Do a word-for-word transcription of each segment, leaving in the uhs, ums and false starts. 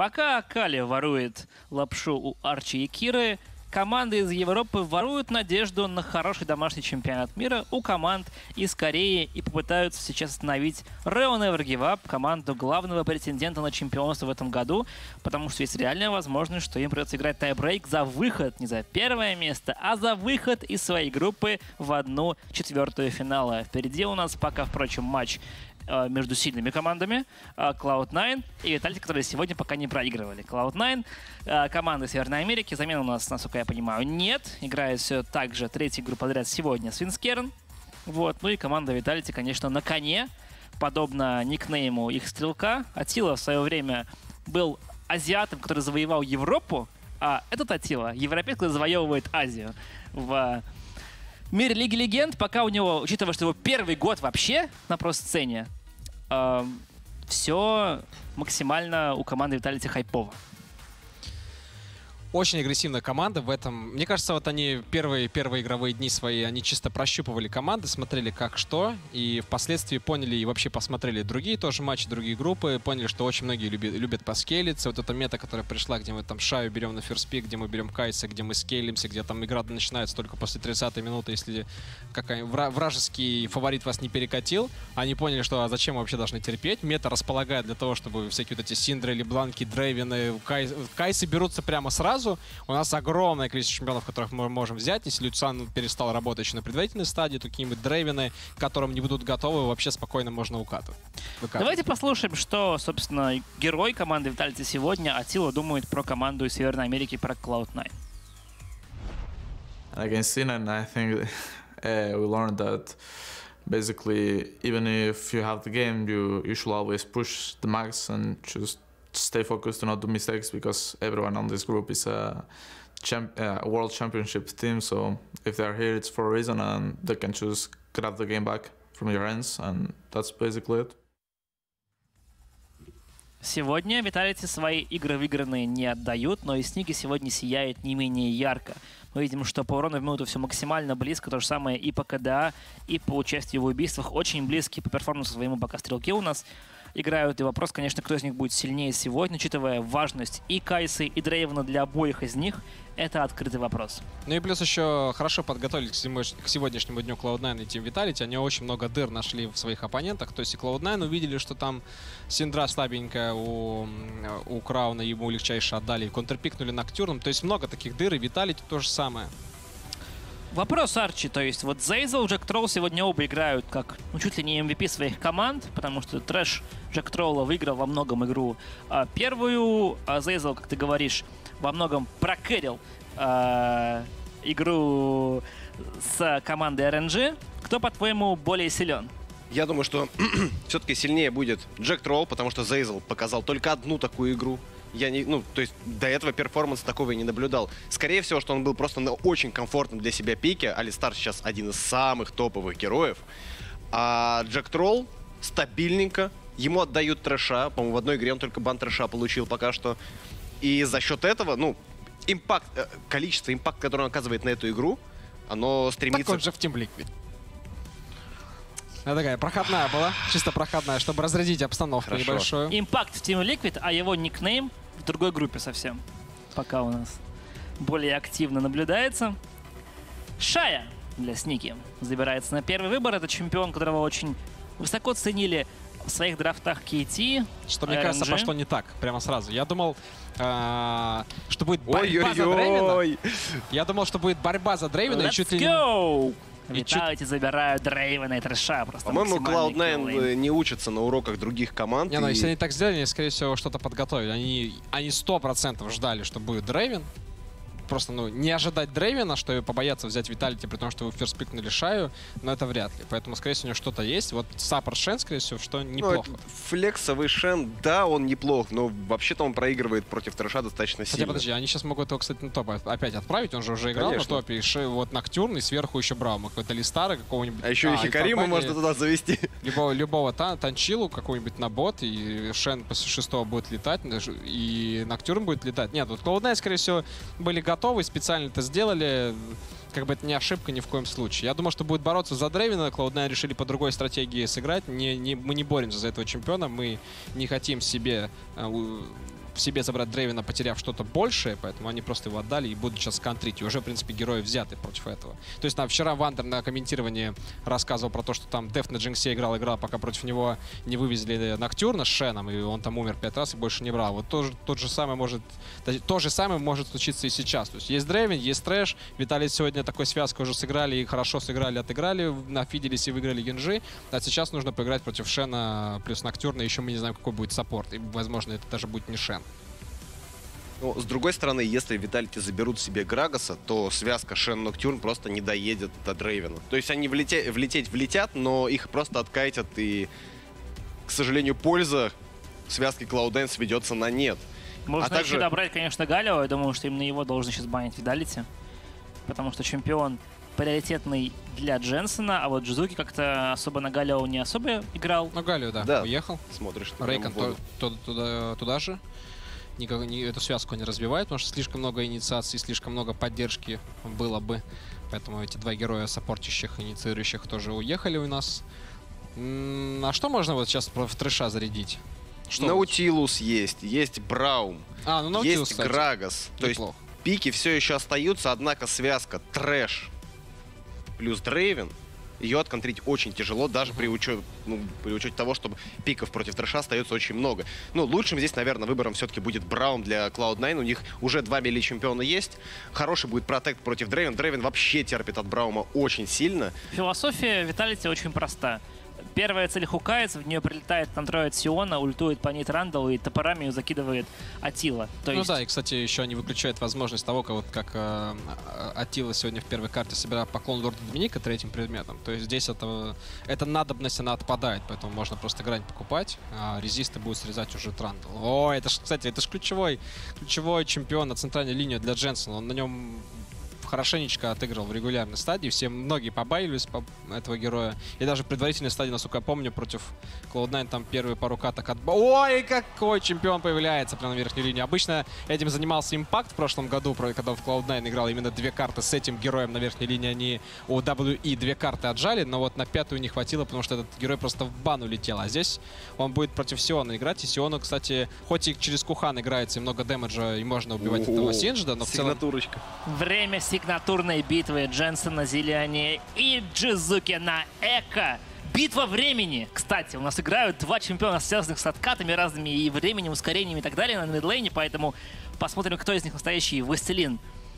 Пока Кали ворует лапшу у Арчи и Киры, команды из Европы воруют надежду на хороший домашний чемпионат мира у команд из Кореи и попытаются сейчас остановить Real Never Give Up, команду главного претендента на чемпионство в этом году, потому что есть реальная возможность, что им придется играть тайбрейк за выход, не за первое место, а за выход из своей группы в одну четвертую финала. Впереди у нас пока, впрочем, матч между сильными командами клауд найн и Vitality, которые сегодня пока не проигрывали. клауд найн, команда Северной Америки. Замена у нас, насколько я понимаю, нет. Играет все так же третью игру подряд сегодня Свинскерн. Вот. Ну и команда Vitality, конечно, на коне, подобно никнейму их стрелка. Атила в свое время был азиатом, который завоевал Европу, а этот Атила — европеец, который завоевывает Азию. В мире Лиги Легенд пока у него, учитывая, что его первый год вообще на про-сцене, э, все максимально у команды Vitality хайпово. Очень агрессивная команда в этом. Мне кажется, вот они первые, первые игровые дни свои, они чисто прощупывали команды, смотрели как что, и впоследствии поняли и вообще посмотрели другие тоже матчи, другие группы, поняли, что очень многие любят, любят поскейлиться. Вот эта мета, которая пришла, где мы там Шаю берем на ферспик, где мы берем Кайса, где мы скейлимся, где там игра начинается только после тридцатой минуты, если вражеский фаворит вас не перекатил. Они поняли, что а зачем мы вообще должны терпеть. Мета располагает для того, чтобы всякие вот эти Синдры, Лебланки, Дрейвены, Кайс, Кайсы берутся прямо сразу. У нас огромное количество чемпионов, которых мы можем взять. Если Люциан перестал работать еще на предварительной стадии, то какие-нибудь Дрейвены, к которым не будут готовы, вообще спокойно можно укатывать. Давайте послушаем, что, собственно, герой команды Vitality сегодня, Атила, думает про команду из Северной Америки, про клауд найн. Against C nine, I think uh, we learned that basically, even if you have the game, you, you should always push the max and just stay focused to not do mistakes, because everyone on this group is a, champ uh, a world championship team. So if they're here, it's for a reason, and they can just grab the game back from your hands, and that's basically it. Сегодня Vitality свои игры выигранные не отдают, но и Сники сегодня сияет не менее ярко. Мы видим, что по урону в минуту все максимально близко, то же самое и по КДА, и по участию в убийствах. Очень близкие по перформансу своему пока стрелки у нас играют. И вопрос, конечно, кто из них будет сильнее сегодня, учитывая важность и Кайсы, и Дрейвена для обоих из них. Это открытый вопрос. Ну и плюс еще хорошо подготовились к сегодняшнему дню клауд найн и Team Vitality. Они очень много дыр нашли в своих оппонентах. То есть и клауд найн увидели, что там Синдра слабенькая у, у Крауна, ему легчайше отдали, и контрпикнули Ноктюрном. То есть много таких дыр, и Vitality то же самое. Вопрос, Арчи, то есть вот Зейзел, Джек Тролл сегодня оба играют как, ну, чуть ли не эм ви пи своих команд, потому что Трэш Джек Тролла выиграл во многом игру а, первую, а Зейзел, как ты говоришь, во многом прокэрил а, игру с командой эр эн джи. Кто, по-твоему, более силен? Я думаю, что все-таки сильнее будет Джек Тролл, потому что Зейзел показал только одну такую игру. Я не, ну, то есть до этого перформанса такого я не наблюдал. Скорее всего, что он был просто на очень комфортном для себя пике. Алистар сейчас один из самых топовых героев. А Джек Тролл стабильненько. Ему отдают трэша. По-моему, в одной игре он только бан трэша получил пока что. И за счет этого, ну, импакт, количество импакт, который он оказывает на эту игру, оно стремится... Так он же в Team Liquid. Она такая проходная была, чисто проходная, чтобы разрядить обстановку Хорошо. небольшую. Импакт в Team Liquid, а его никнейм в другой группе совсем. Пока у нас более активно наблюдается. Шая для Сники забирается на первый выбор. Это чемпион, которого очень высоко ценили в своих драфтах кей ти. Что мне кажется, пошло не так, прямо сразу. Я думал, что будет борьба за Дрейвена. Я думал, что будет борьба за Дрейвена. Let's чуть ли go! И Vitality чуть... забирают Дрейвена и Трэша. По-моему, клауд найн не учатся на уроках других команд. Не, и... ну, если они так сделали, они, скорее всего, что-то подготовили. Они, они сто процентов ждали, что будет Дрейвен. Просто, ну, не ожидать Дрейвена, что побояться взять Vitality, при том, что вы ферспикнули Шаю, но это вряд ли. Поэтому, скорее всего, у него что-то есть. Вот Саппорт Шен, скорее всего, что неплохо. Ну, флексовый Шен, да, он неплох, но вообще-то он проигрывает против Трэша достаточно сильно. Хотя, подожди, они сейчас могут его, кстати, на топ опять отправить. Он же уже играл Конечно. на топе. И Ши, вот Ноктюрн, и сверху еще Браума. Какой-то Листара какого-нибудь. А еще а, и Хикарима можно туда завести. Любого, любого тан Танчилу какой-нибудь на бот, и Шен после шестого будет летать, и Ноктюрн будет летать. Нет, вот клауд найн, скорее всего, были готовы, специально это сделали, как бы это не ошибка ни в коем случае. Я думал, что будет бороться за Дрейвена, клауд найн решили по другой стратегии сыграть. Не, не, мы не боремся за этого чемпиона, мы не хотим себе э, в себе забрать Дрейвена, потеряв что-то большее, поэтому они просто его отдали и будут сейчас контрить. И уже, в принципе, герои взяты против этого. То есть, там вчера Вандер на комментировании рассказывал про то, что там Деф на Джинксе играл, играл, пока против него не вывезли Ноктюрна с Шеном, и он там умер пять раз и больше не брал. Вот то, тот же самое может, то же самое может случиться и сейчас. То есть, есть Дрейвен, есть Трэш. Виталий сегодня такой связкой уже сыграли, и хорошо сыграли, отыграли, нафиделись и выиграли Генджи. А сейчас нужно поиграть против Шена плюс Ноктюрна. Еще мы не знаем, какой будет саппорт. И, возможно, это даже будет не Шен. Ну, с другой стороны, если Виталити заберут себе Грагоса, то связка Шен-Ноктюрн просто не доедет до Дрейвена. То есть они влете... влететь влетят, но их просто откатят, и, к сожалению, польза связки клауд найн ведется на нет. Можно а также... еще добрать, конечно, Галио. Я думаю, что именно его должны сейчас банить Виталити. Потому что чемпион приоритетный для Дженсена, а вот Джизуки как-то особо на Галио не особо играл. Ну, Галио, да, да. уехал. Смотришь ты Рейкон то, то, туда, туда же. Никак, не, эту связку не развивает, потому что слишком много инициаций, слишком много поддержки было бы. Поэтому эти два героя саппортящих, инициирующих тоже уехали у нас. М-м, а что можно вот сейчас в трэша зарядить? Что Наутилус есть, есть Браум, а, ну, Наутилус, есть кстати, Грагос. То неплохо. есть пики все еще остаются, однако связка Трэш плюс Дрейвен, ее отконтрить очень тяжело, даже при учете, ну, при учете того, что пиков против Трэша остается очень много. Ну, лучшим здесь, наверное, выбором все-таки будет Браум для клауд найн. У них уже два мили чемпиона есть. Хороший будет протект против Дрейвен. Дрейвен вообще терпит от Браума очень сильно. Философия Виталити очень проста. Первая цель хукается, в нее прилетает контроид Сиона, ультует по ней Рандалу и топорами ее закидывает Атила. То ну есть... да, и, кстати, еще они выключают возможность того, как, вот, как э, Атила сегодня в первой карте собирает поклон Лорда Доминика третьим предметом. То есть здесь это, эта надобность, она отпадает, поэтому можно просто грань покупать, а резисты будут срезать уже Рандал. О, это ж, кстати, это ж ключевой, ключевой чемпион на центральной линии для Дженсена. Он на нем хорошенечко отыграл в регулярной стадии. Все, многие побаивались по этого героя. И даже в предварительной стадии, насколько я помню, против клауд найн там первые пару каток от... Ой, какой чемпион появляется прямо на верхней линии. Обычно этим занимался Impact в прошлом году, когда в клауд найн играл именно две карты с этим героем на верхней линии. Они у дабл ю и две карты отжали, но вот на пятую не хватило, потому что этот герой просто в бан улетел. А здесь он будет против Сиона играть. И Сиону, кстати, хоть и через Кухан играется, и много дэмэджа, и можно убивать О-о-о. этого Синджда, но в целом... Сигнатурочка. Время сигнатурной битвы Дженсен на Зелиане и Джизуки на Эко. Битва времени. Кстати, у нас играют два чемпиона, связанных с откатами разными и временем, ускорениями и так далее на мидлейне, поэтому посмотрим, кто из них настоящий властелин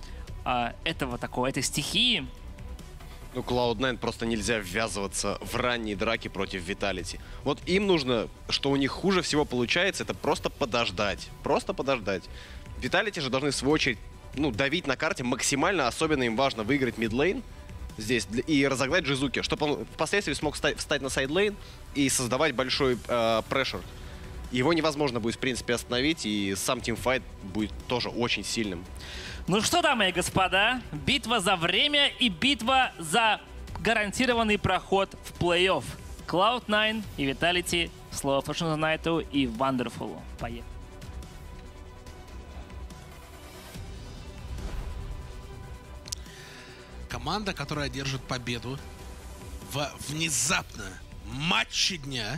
а, этого такого, этой стихии. Ну, клауд найн просто нельзя ввязываться в ранние драки против Виталити. Вот им нужно, что у них хуже всего получается, это просто подождать. Просто подождать. Виталити же должны, в свою очередь, ну, давить на карте максимально. Особенно им важно выиграть мидлейн здесь и разогнать Джизуки, чтобы он впоследствии смог встать, встать на сайдлейн и создавать большой э, прешер. Его невозможно будет, в принципе, остановить, и сам тимфайт будет тоже очень сильным. Ну что, дамы и господа, битва за время и битва за гарантированный проход в плей-офф. клауд найн и Виталити, слово Fortune Найту и Вандерфулу. Поехали. Команда, которая одержит победу в внезапно матче дня.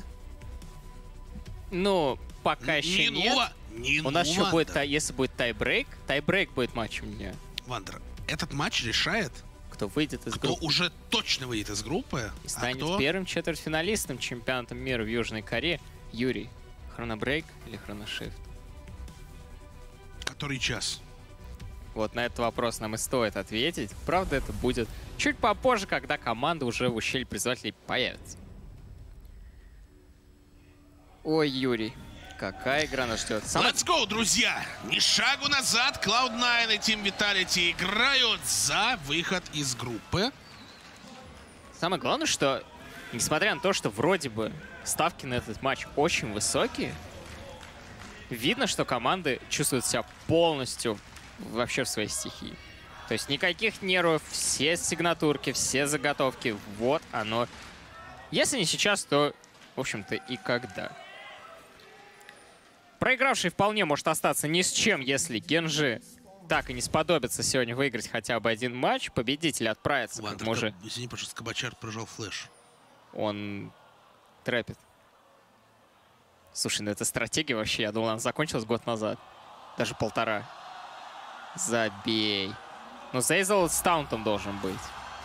Ну, пока еще не нет. Нула, не У нас еще Вандер. будет, тай- если будет тайбрейк, тайбрейк будет матчем дня. Вандер, этот матч решает, Кто выйдет из кто группы уже точно выйдет из группы, и а станет кто... первым четвертьфиналистом чемпионата мира в Южной Корее. Юрий, хронобрейк или хроношифт? который час. Вот на этот вопрос нам и стоит ответить. Правда, это будет чуть попозже, когда команда уже в ущелье призывателей появится. Ой, Юрий, какая игра нас ждет. Сам... Let's go, друзья! Ни шагу назад. клауд найн и Team Vitality играют за выход из группы. Самое главное, что, несмотря на то, что вроде бы ставки на этот матч очень высокие, видно, что команды чувствуют себя полностью вообще в своей стихии. То есть никаких нервов, все сигнатурки, все заготовки. Вот оно. Если не сейчас, то, в общем-то, и когда. Проигравший вполне может остаться ни с чем, если Генджи так и не сподобится сегодня выиграть хотя бы один матч. Победитель отправится, как Вандер, мы уже... извини, пожалуйста, Кабачар прожал флеш. Он трэпит. Слушай, ну эта стратегия вообще, я думал, она закончилась год назад. Даже полтора. Забей. Ну, Зейзел с таунтом должен быть.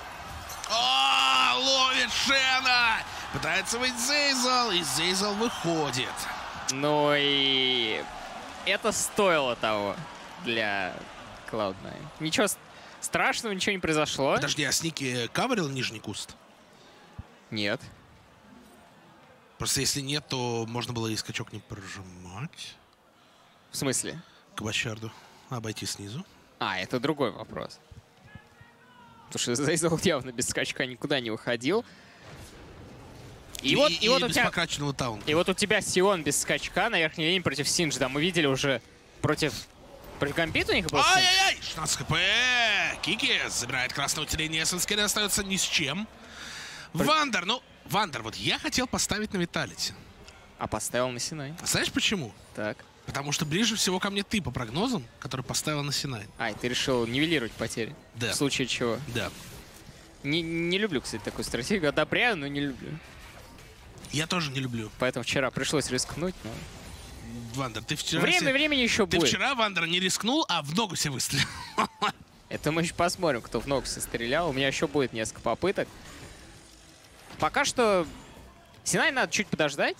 О, ловит Шена! Пытается выйти Зейзел, и Зейзел выходит. Ну и это стоило того для клауд найн. Ничего страшного, ничего не произошло. Подожди, а Сники каверил нижний куст? Нет. Просто если нет, то можно было и скачок не прожимать. В смысле? К Бачарду. Обойти снизу. А, это другой вопрос. Потому что Зейзел явно без скачка никуда не выходил. И, и, вот, и, и вот у без тебя, прокачанного таунта. и вот у тебя Сион без скачка на верхней линии против Синджа. Да, мы видели уже против... Против Гамбита у них был Синдж. Ай-яй-яй! шестнадцать хп! Кики забирает красное утиление. Сенскере остается ни с чем. Про... Вандер, ну... Вандер, вот я хотел поставить на Виталити. А поставил на Синай. Знаешь почему? Так. Потому что ближе всего ко мне ты по прогнозам, который поставил на Синай. Ай, ты решил нивелировать потери? Да. В случае чего? Да. Не, не люблю, кстати, такую стратегию. Одобряю, но не люблю. Я тоже не люблю. Поэтому вчера пришлось рискнуть. Но... Вандер, ты вчера... Время се... времени еще ты будет. Ты вчера, Вандер, не рискнул, а в ногу себе выстрелил. Это мы еще посмотрим, кто в ногу себе стрелял. У меня еще будет несколько попыток. Пока что Синай надо чуть подождать.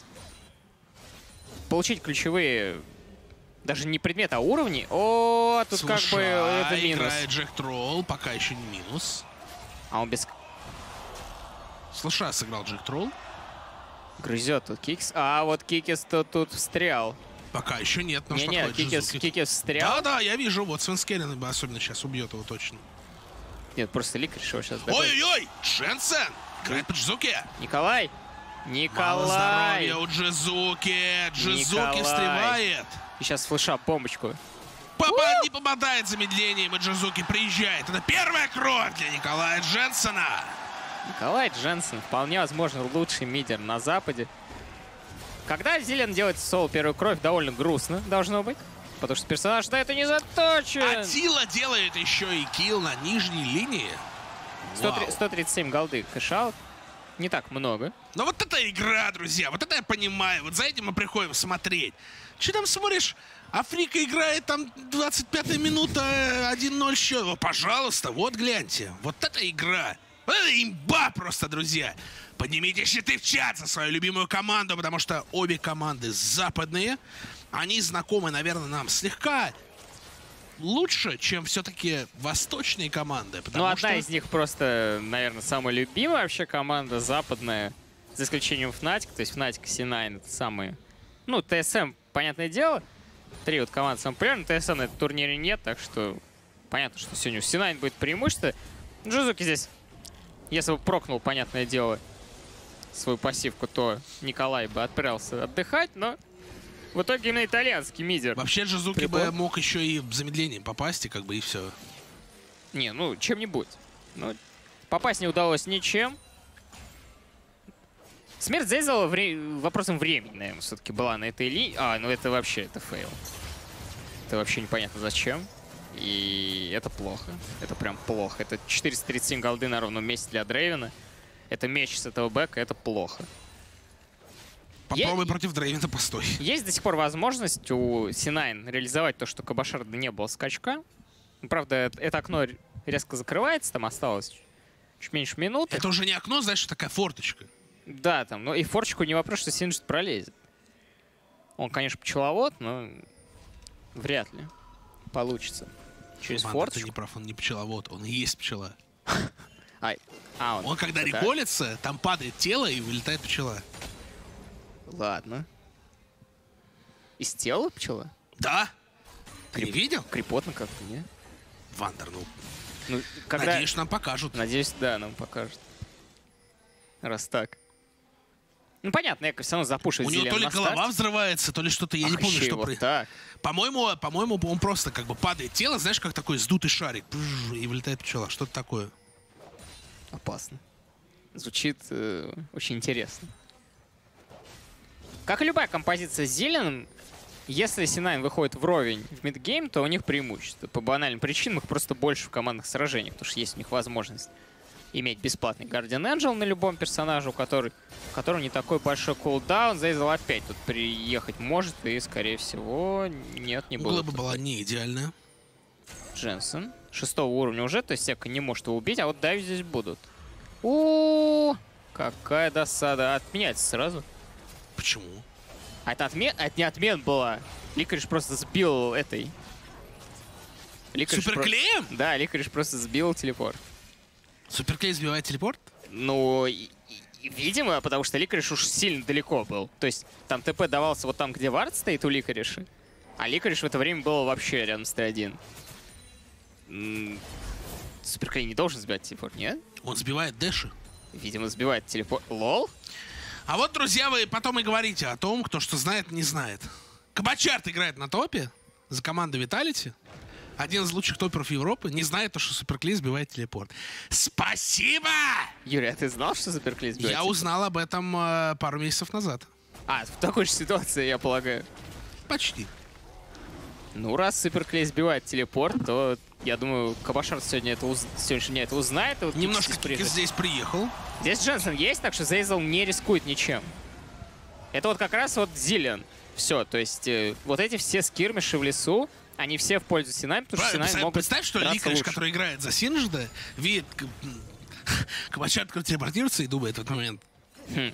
Получить ключевые... Даже не предметы, а уровни. О, тут Слушай, как бы это минус. Играет Джек Тролл, пока еще не минус. А он без... Слушай, сыграл Джек Тролл. Грызет тут Кикс. А вот Кикис -то тут встрял. Пока еще нет, но не, что нет, Кикис, Кикис встрял. Да-да, я вижу. Вот Свенскерин особенно сейчас убьет его точно. Нет, просто Лик решил сейчас добавить. Ой-ой-ой! Дженсен! Играет по Джизуке. Николай! Мало Николай! здоровья у Джизуки! Джизуки Николай. встревает! И сейчас флеша бомбочку. Папа не попадает замедлением, и Джизуки приезжает. Это первая кровь для Николая Дженсена. Николай Дженсен, вполне возможно, лучший мидер на Западе. Когда Зилен делает соло первую кровь, довольно грустно должно быть. Потому что персонаж на это не заточен. Атила делает еще и килл на нижней линии. сто тридцать семь голды кэшаут. Не так много. Но вот эта игра, друзья, вот это я понимаю. Вот за этим мы приходим смотреть. Че там смотришь? Африка играет там двадцать пятая минута, один ноль счет. О, пожалуйста, вот гляньте. Вот эта игра. Вот это имба просто, друзья. Поднимите щиты в чат за свою любимую команду, потому что обе команды западные. Они знакомы, наверное, нам слегка лучше, чем все-таки восточные команды. Ну, одна что... из них просто, наверное, самая любимая вообще команда западная, за исключением Fnatic. То есть Fnatic и си найн это самые... Ну, ТСМ, понятное дело. Три вот команды самые популярные. ТСМ на этом турнире нет, так что понятно, что сегодня у си найн будет преимущество. Джизуки здесь, если бы прокнул, понятное дело, свою пассивку, то Николай бы отправился отдыхать, но... В итоге именно итальянский мидер. Вообще Джизуки бы мог еще и замедлением попасть, и как бы и все. Не, ну чем-нибудь. Ну, попасть не удалось ничем. Смерть Зейзела вре... вопросом времени, наверное, все-таки была на этой линии. А, ну это вообще, это фейл. Это вообще непонятно зачем. И это плохо. Это прям плохо. Это четыреста тридцать семь голды на ровном месте для Дрейвена. Это меч с этого бэка, это плохо. Попробуй Е... против Дрейвена постой. Есть до сих пор возможность у си найн реализовать то, что Кабашарда не было скачка. Правда, это окно резко закрывается, там осталось чуть меньше минуты. Это уже не окно, знаешь, такая форточка. Да, там, ну и форчику не вопрос, что Синджит пролезет. Он, конечно, пчеловод, но вряд ли получится. Через Ван, форчику. ты не прав, он не пчеловод, он и есть пчела. Ай. А, он, он когда да? реколится, там падает тело и вылетает пчела. Ладно. Из тела пчела? Да. Ты Крип... не видел? Крепотно как-то, не? Вандер, ну, ну когда... надеюсь, нам покажут. Надеюсь, да, нам покажут. Раз так. Ну, понятно, Эко все равно запушит У него Зилен то ли на голова старте. взрывается, то ли что-то, я Ах, не помню, еще что... вот При... так. По-моему, по-моему, он просто как бы падает тело, знаешь, как такой сдутый шарик, и вылетает пчела. Что-то такое. Опасно. Звучит э, очень интересно. Как и любая композиция с Зеленым, если си найн выходит вровень в мидгейм, то у них преимущество. По банальным причинам их просто больше в командных сражениях, потому что есть у них возможность иметь бесплатный Guardian Angel на любом персонаже, у которого, у которого не такой большой кулдаун. Зейзел опять тут приехать может, и, скорее всего, нет, не будет. Глыба была не идеальная. Дженсен. Шестого уровня уже, то есть Сека не может его убить, а вот давить здесь будут. У, -у, -у какая досада. Отменяется сразу. Почему? А это, отмен... это не отмен была. Ликариш просто сбил этой. Ликариш Суперклеем? Про... Да, Ликариш просто сбил телепорт. Суперклей сбивает телепорт? Ну, и, и, видимо, потому что Ликариш уж сильно далеко был. То есть там ТП давался вот там, где вард стоит у Ликариша, а Ликариш в это время был вообще рядом с Т один. Суперклей не должен сбивать телепорт, нет? Он сбивает дэши. Видимо, сбивает телепорт. Лол? А вот, друзья, вы потом и говорите о том, кто что знает, не знает. Кабачарт играет на топе за командой Vitality. Один из лучших топеров Европы. Не знает то, что Суперклей сбивает телепорт. Спасибо! Юрий, а ты знал, что Суперклей сбивает Я телепорт? узнал об этом э, пару месяцев назад. А, в такой же ситуации, я полагаю. Почти. Ну, раз Суперклей сбивает телепорт, то, я думаю, Кабашарт сегодня это уз... сегодняшнего дня это узнает. И вот Немножко Кикс Кикс здесь приехал. Здесь Дженсен есть, так что Зейзел не рискует ничем. Это вот как раз вот Зиллиан. Все, то есть э, вот эти все скирмиши в лесу, они все в пользу Синами, потому что Синами могут Представь, что Ликариш, лучше. который играет за Синжда, видит Кабачарт, который телепортируется и думает в этот момент. Хм.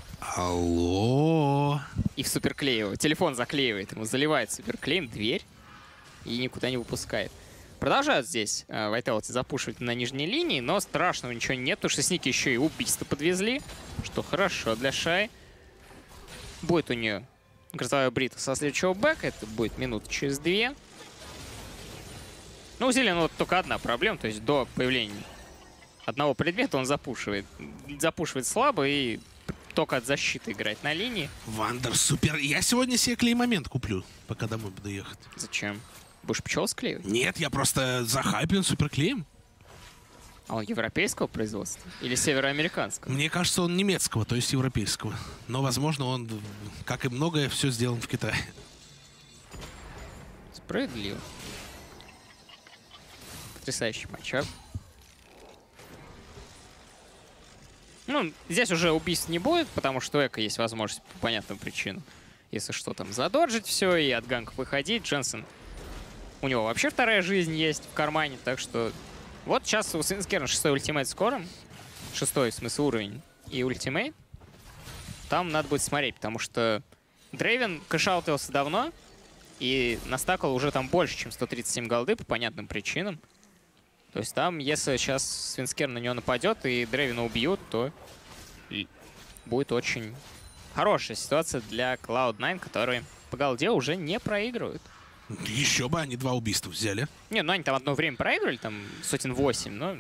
Алло. И в Суперклей его телефон заклеивает, ему заливает Суперклеем дверь и никуда не выпускает. Продолжают здесь э, Vitality запушивать на нижней линии, но страшного ничего нет, потому что Сники еще и убийство подвезли, что хорошо для Шай. Будет у нее грозовая брита со следующего бэка, это будет минут через две. Ну, у Зелена вот только одна проблема, то есть до появления одного предмета он запушивает. Запушивает слабо и только от защиты играть на линии. Вандер супер. Я сегодня себе клей-момент куплю, пока домой буду ехать. Зачем? Будешь пчел склеивать? Нет, я просто захайплен суперклеем. А он европейского производства? Или североамериканского? Мне кажется, он немецкого, то есть европейского. Но, возможно, он, как и многое, все сделан в Китае. Справедливо. Потрясающий матчап. Ну, здесь уже убийств не будет, потому что у Эко есть возможность по понятным причинам. Если что, там задоджить все и от ганков выходить. Дженсен, у него вообще вторая жизнь есть в кармане, так что... Вот сейчас у Свинскерна шестой ультимейт скоро. Шестой, в смысле, уровень. И ультимейт. Там надо будет смотреть, потому что Дрейвен кэшаутился давно. И настакал уже там больше, чем сто тридцать семь голды по понятным причинам. То есть там, если сейчас Свинскерн на него нападет и Дрейвена убьют, то будет очень хорошая ситуация для клауд найн, которые по голде уже не проигрывают. Еще бы они два убийства взяли. Не, ну они там одно время проигрывали, там сотен восемь, но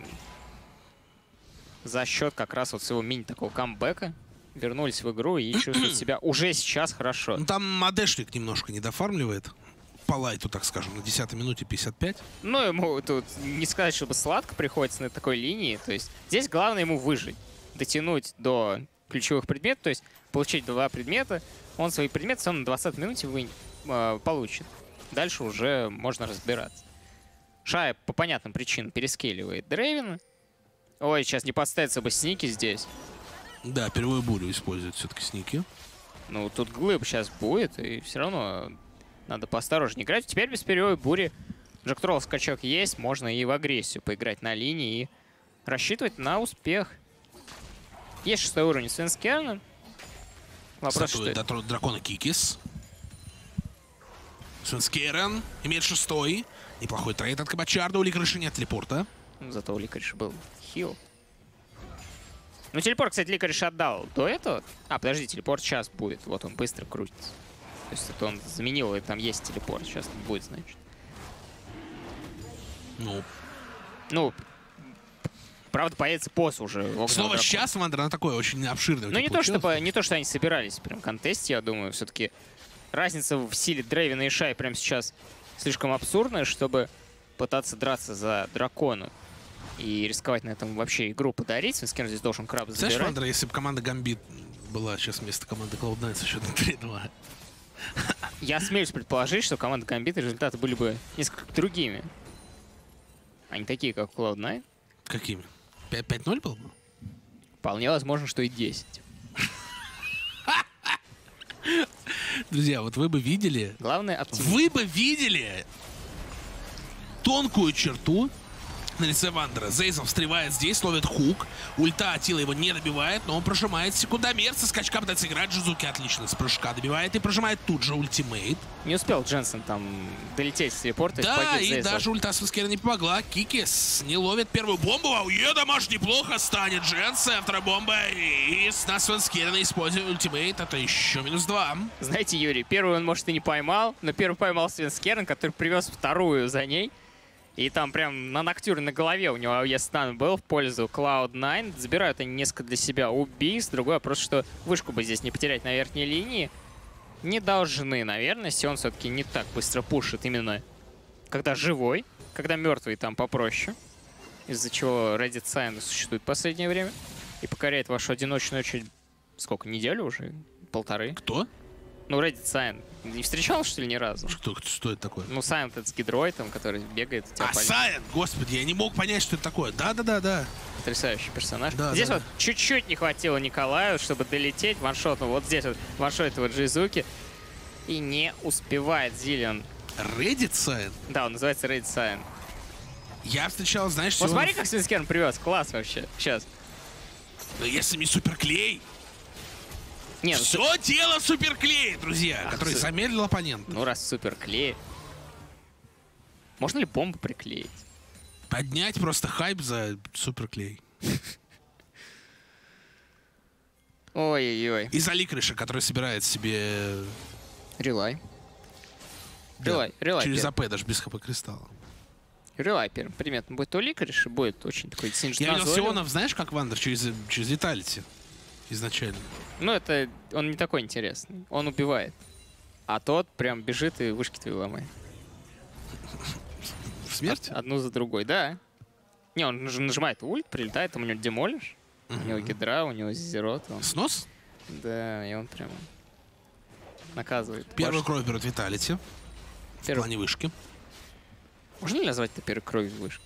за счет как раз вот своего мини такого камбэка вернулись в игру и чувствуют себя уже сейчас хорошо. Ну, там Мадешник немножко не дофармливает. По лайту, так скажем, на десятой минуте пятьдесят пять. Ну, ему тут не сказать, чтобы сладко приходится на такой линии. То есть здесь главное ему выжить, дотянуть до ключевых предметов, то есть получить два предмета. Он свои предметы он на двадцатой минуте вы, э, получит. Дальше уже можно разбираться. Шай по понятным причинам перескеливает Дрейвена. Ой, сейчас не подставится бы Сники здесь. Да, первую бурю используют все-таки Сники. Ну, тут глыб сейчас будет, и все равно надо поосторожнее играть. Теперь без первой бури Джек Тролл скачок есть, можно и в агрессию поиграть на линии и рассчитывать на успех. Есть шестой уровень Свинскерна. Вопрос, что это? До дракона Кикис. Свинскерен имеет шестой. Неплохой трейд от Кабачарда. У Ликариша нет телепорта. Зато у Ликариша был хил. Ну, телепорт, кстати, Ликариш отдал до этого. А, подожди, телепорт сейчас будет. Вот он быстро крутится. То есть это он заменил, и там есть телепорт. Сейчас не будет, значит. Ну, Ну, правда, появится босс уже. слово «сейчас», Вандер, она такое очень обширное. Ну, не то, что, не то, что они собирались прям в контесте, я думаю. Все-таки разница в силе Дрейвена и Шай прямо сейчас слишком абсурдная, чтобы пытаться драться за дракона и рисковать на этом вообще игру подарить. Свинскерн здесь должен краб забирать. Знаешь, Вандер, если бы команда Гамбит была сейчас вместо команды клауд найн со счетом три-два. Я осмелюсь предположить, что команда Гамбит результаты были бы несколько другими. Они такие, как клауд найн. Какими? пять ноль был? Вполне возможно, что и десять. Друзья, вот вы бы видели... Главное, оптимизм. Вы бы видели тонкую черту на лице Вандера. Зейзел встревает здесь, ловит хук. Ульта Атила его не добивает, но он прожимает секундомер. Со скачка пытается играть. Джизуки отлично с прыжка добивает и прожимает тут же ультимейт. Не успел Дженсен там долететь с телепорта. Да, и Зейзел. Даже ульта Свенскера не помогла. Кикис не ловит первую бомбу. А у ее домаш неплохо станет Дженсен. Вторая бомба. И на Свенскера использует ультимейт. Это еще минус два. Знаете, Юрий, первую он, может, и не поймал, но первый поймал Свенскерн, который привез вторую за ней. И там прям на ноктюре на голове у него ЕС-стан был в пользу клауд найн. Забирают они несколько для себя убийств. Другое просто, что вышку бы здесь не потерять на верхней линии. Не должны, наверное. Сион все-таки не так быстро пушит именно когда живой. Когда мертвый там попроще. Из-за чего Reddit Sign существует в последнее время. И покоряет вашу одиночную очередь. Сколько, неделю уже? Полторы? Кто? Ну, Reddit Sign. Не встречал, что ли, ни разу? Что, что это такое? Ну, Сайн это с гидроидом, который бегает. У тебя А, по... Сайн! Господи, я не мог понять, что это такое. Да-да-да-да. Потрясающий персонаж. Да, здесь да, вот чуть-чуть не хватило Николаю, чтобы долететь. Ваншот, ну вот здесь вот ваншот этого Джизуки. И не успевает Зиллион. Reddit Сайн? Да, он называется Reddit Sign. Я встречал, знаешь, Вот Сион... смотри, как Свенскерн привез. Класс вообще. Сейчас. Но если не суперклей... Не, ну, Все дело суперклей, друзья, Ах, который су- замедлил оппонента. ну раз супер клей. Можно ли бомбу приклеить? Поднять просто хайп за суперклей. Ой-ой-ой. И за ликриша, который собирает себе... Релай. да, Релай, релай. через первым. АП даже без хп кристалла. Релай первым. Приметно будет то ликриш, и будет очень такой синж Я видел Сионов, знаешь, как Вандер, через, через леталити изначально. Ну, это он не такой интересный. Он убивает. А тот прям бежит и вышки твои ломает. В смерти? Одну за другой, да. Не, он наж- нажимает ульт, прилетает, там у него демолиш. У него гидра, у него зерот. Он... Снос? Да, и он прям наказывает. Первую Башню. кровь берет виталити в Первый- плане вышки. Можно ли назвать это первой кровью вышки?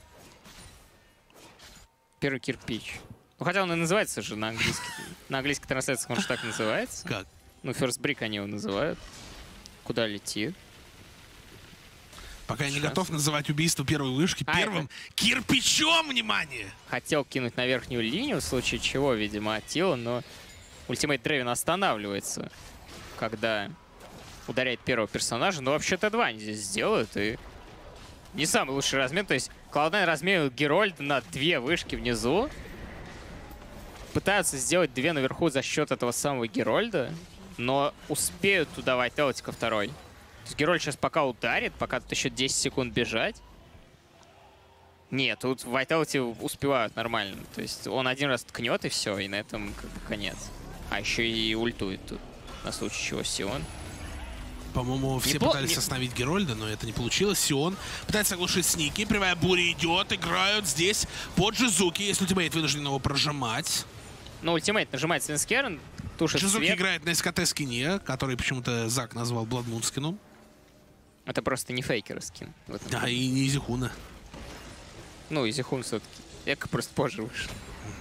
Первый кирпич. Ну, хотя он и называется же на английский. На английской трансляции он же так называется. Как? Ну, first brick они его называют. Куда летит? Пока я не Сейчас. готов называть убийство первой вышки А, первым кирпичом, внимание! Хотел кинуть на верхнюю линию, в случае чего, видимо, Атила, но ультимейт Дрейвен останавливается, когда ударяет первого персонажа. Но вообще Т два они здесь сделают, и не самый лучший размен. То есть клауд найн разменивает Герольда на две вышки внизу. Пытаются сделать две наверху за счет этого самого Герольда, но успеют туда вайтелать ко второй. То есть Герольд сейчас пока ударит, пока тут еще десять секунд бежать. Нет, тут вайтелити успевают нормально. То есть он один раз ткнет и все, и на этом как бы конец. А еще и ультует тут, на случай чего Сион. По-моему, все Непло- пытались не- остановить Герольда, но это не получилось. Сион пытается оглушить сники, прямая буря идет, играют здесь по Джизуки. Если ультимейт вынужден его прожимать. Ну, ультимейт нажимает Свенскерн, тушит Джизуки свет. играет на СКТ скине, который почему-то Зак назвал Бладмун скином. Это просто не фейкер скин. в этом А плане. и не Изихуна. Ну, Изихун все-таки. Эко просто позже вышел.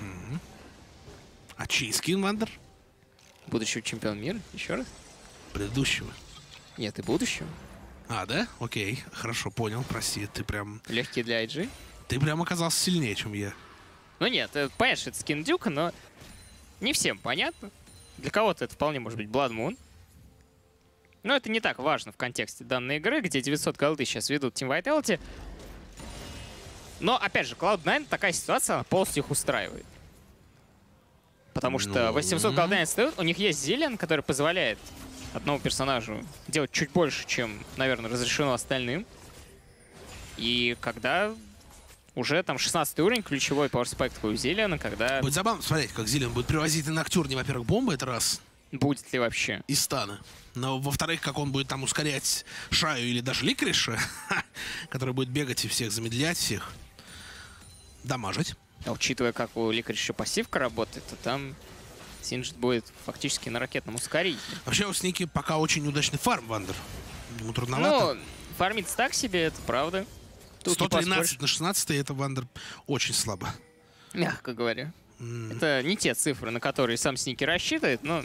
А чей скин, Вандер? Будущего чемпион мира? Еще раз? Предыдущего. Нет, и будущего. А, да? Окей. Хорошо, понял. Прости, ты прям... Легкий для ай джи. Ты прям оказался сильнее, чем я. Ну нет, э, понятно, что это скин Дюка, но не всем понятно. Для кого-то это вполне может быть Blood Moon. Но это не так важно в контексте данной игры, где девятьсот голды сейчас ведут Team Vitality. Но, опять же, клауд найн такая ситуация, она полностью их устраивает. Потому что Ну. восемьсот голды они отстают, у них есть Зиллиан, который позволяет одному персонажу делать чуть больше, чем, наверное, разрешено остальным. И когда уже там шестнадцатый уровень, ключевой пауэрспайк у Зиллиана, когда Будет забавно смотреть, как Зилиан будет привозить на Ноктюрне, во-первых, бомбы, это раз, будет ли вообще. из стана. Но, во-вторых, как он будет там ускорять Шаю или даже Ликриша, который будет бегать и всех замедлять, всех дамажить. А учитывая, как у Ликриша пассивка работает, то там Синджит будет фактически на ракетном ускорителе. Вообще у Сники пока очень удачный фарм, Вандер. Ему трудновато. Ну, фармиться так себе, это правда. Тут не сто тринадцать поспоришь. на шестнадцать это, Вандер, очень слабо. Мягко говоря. Mm. Это не те цифры, на которые сам Сники рассчитывает, но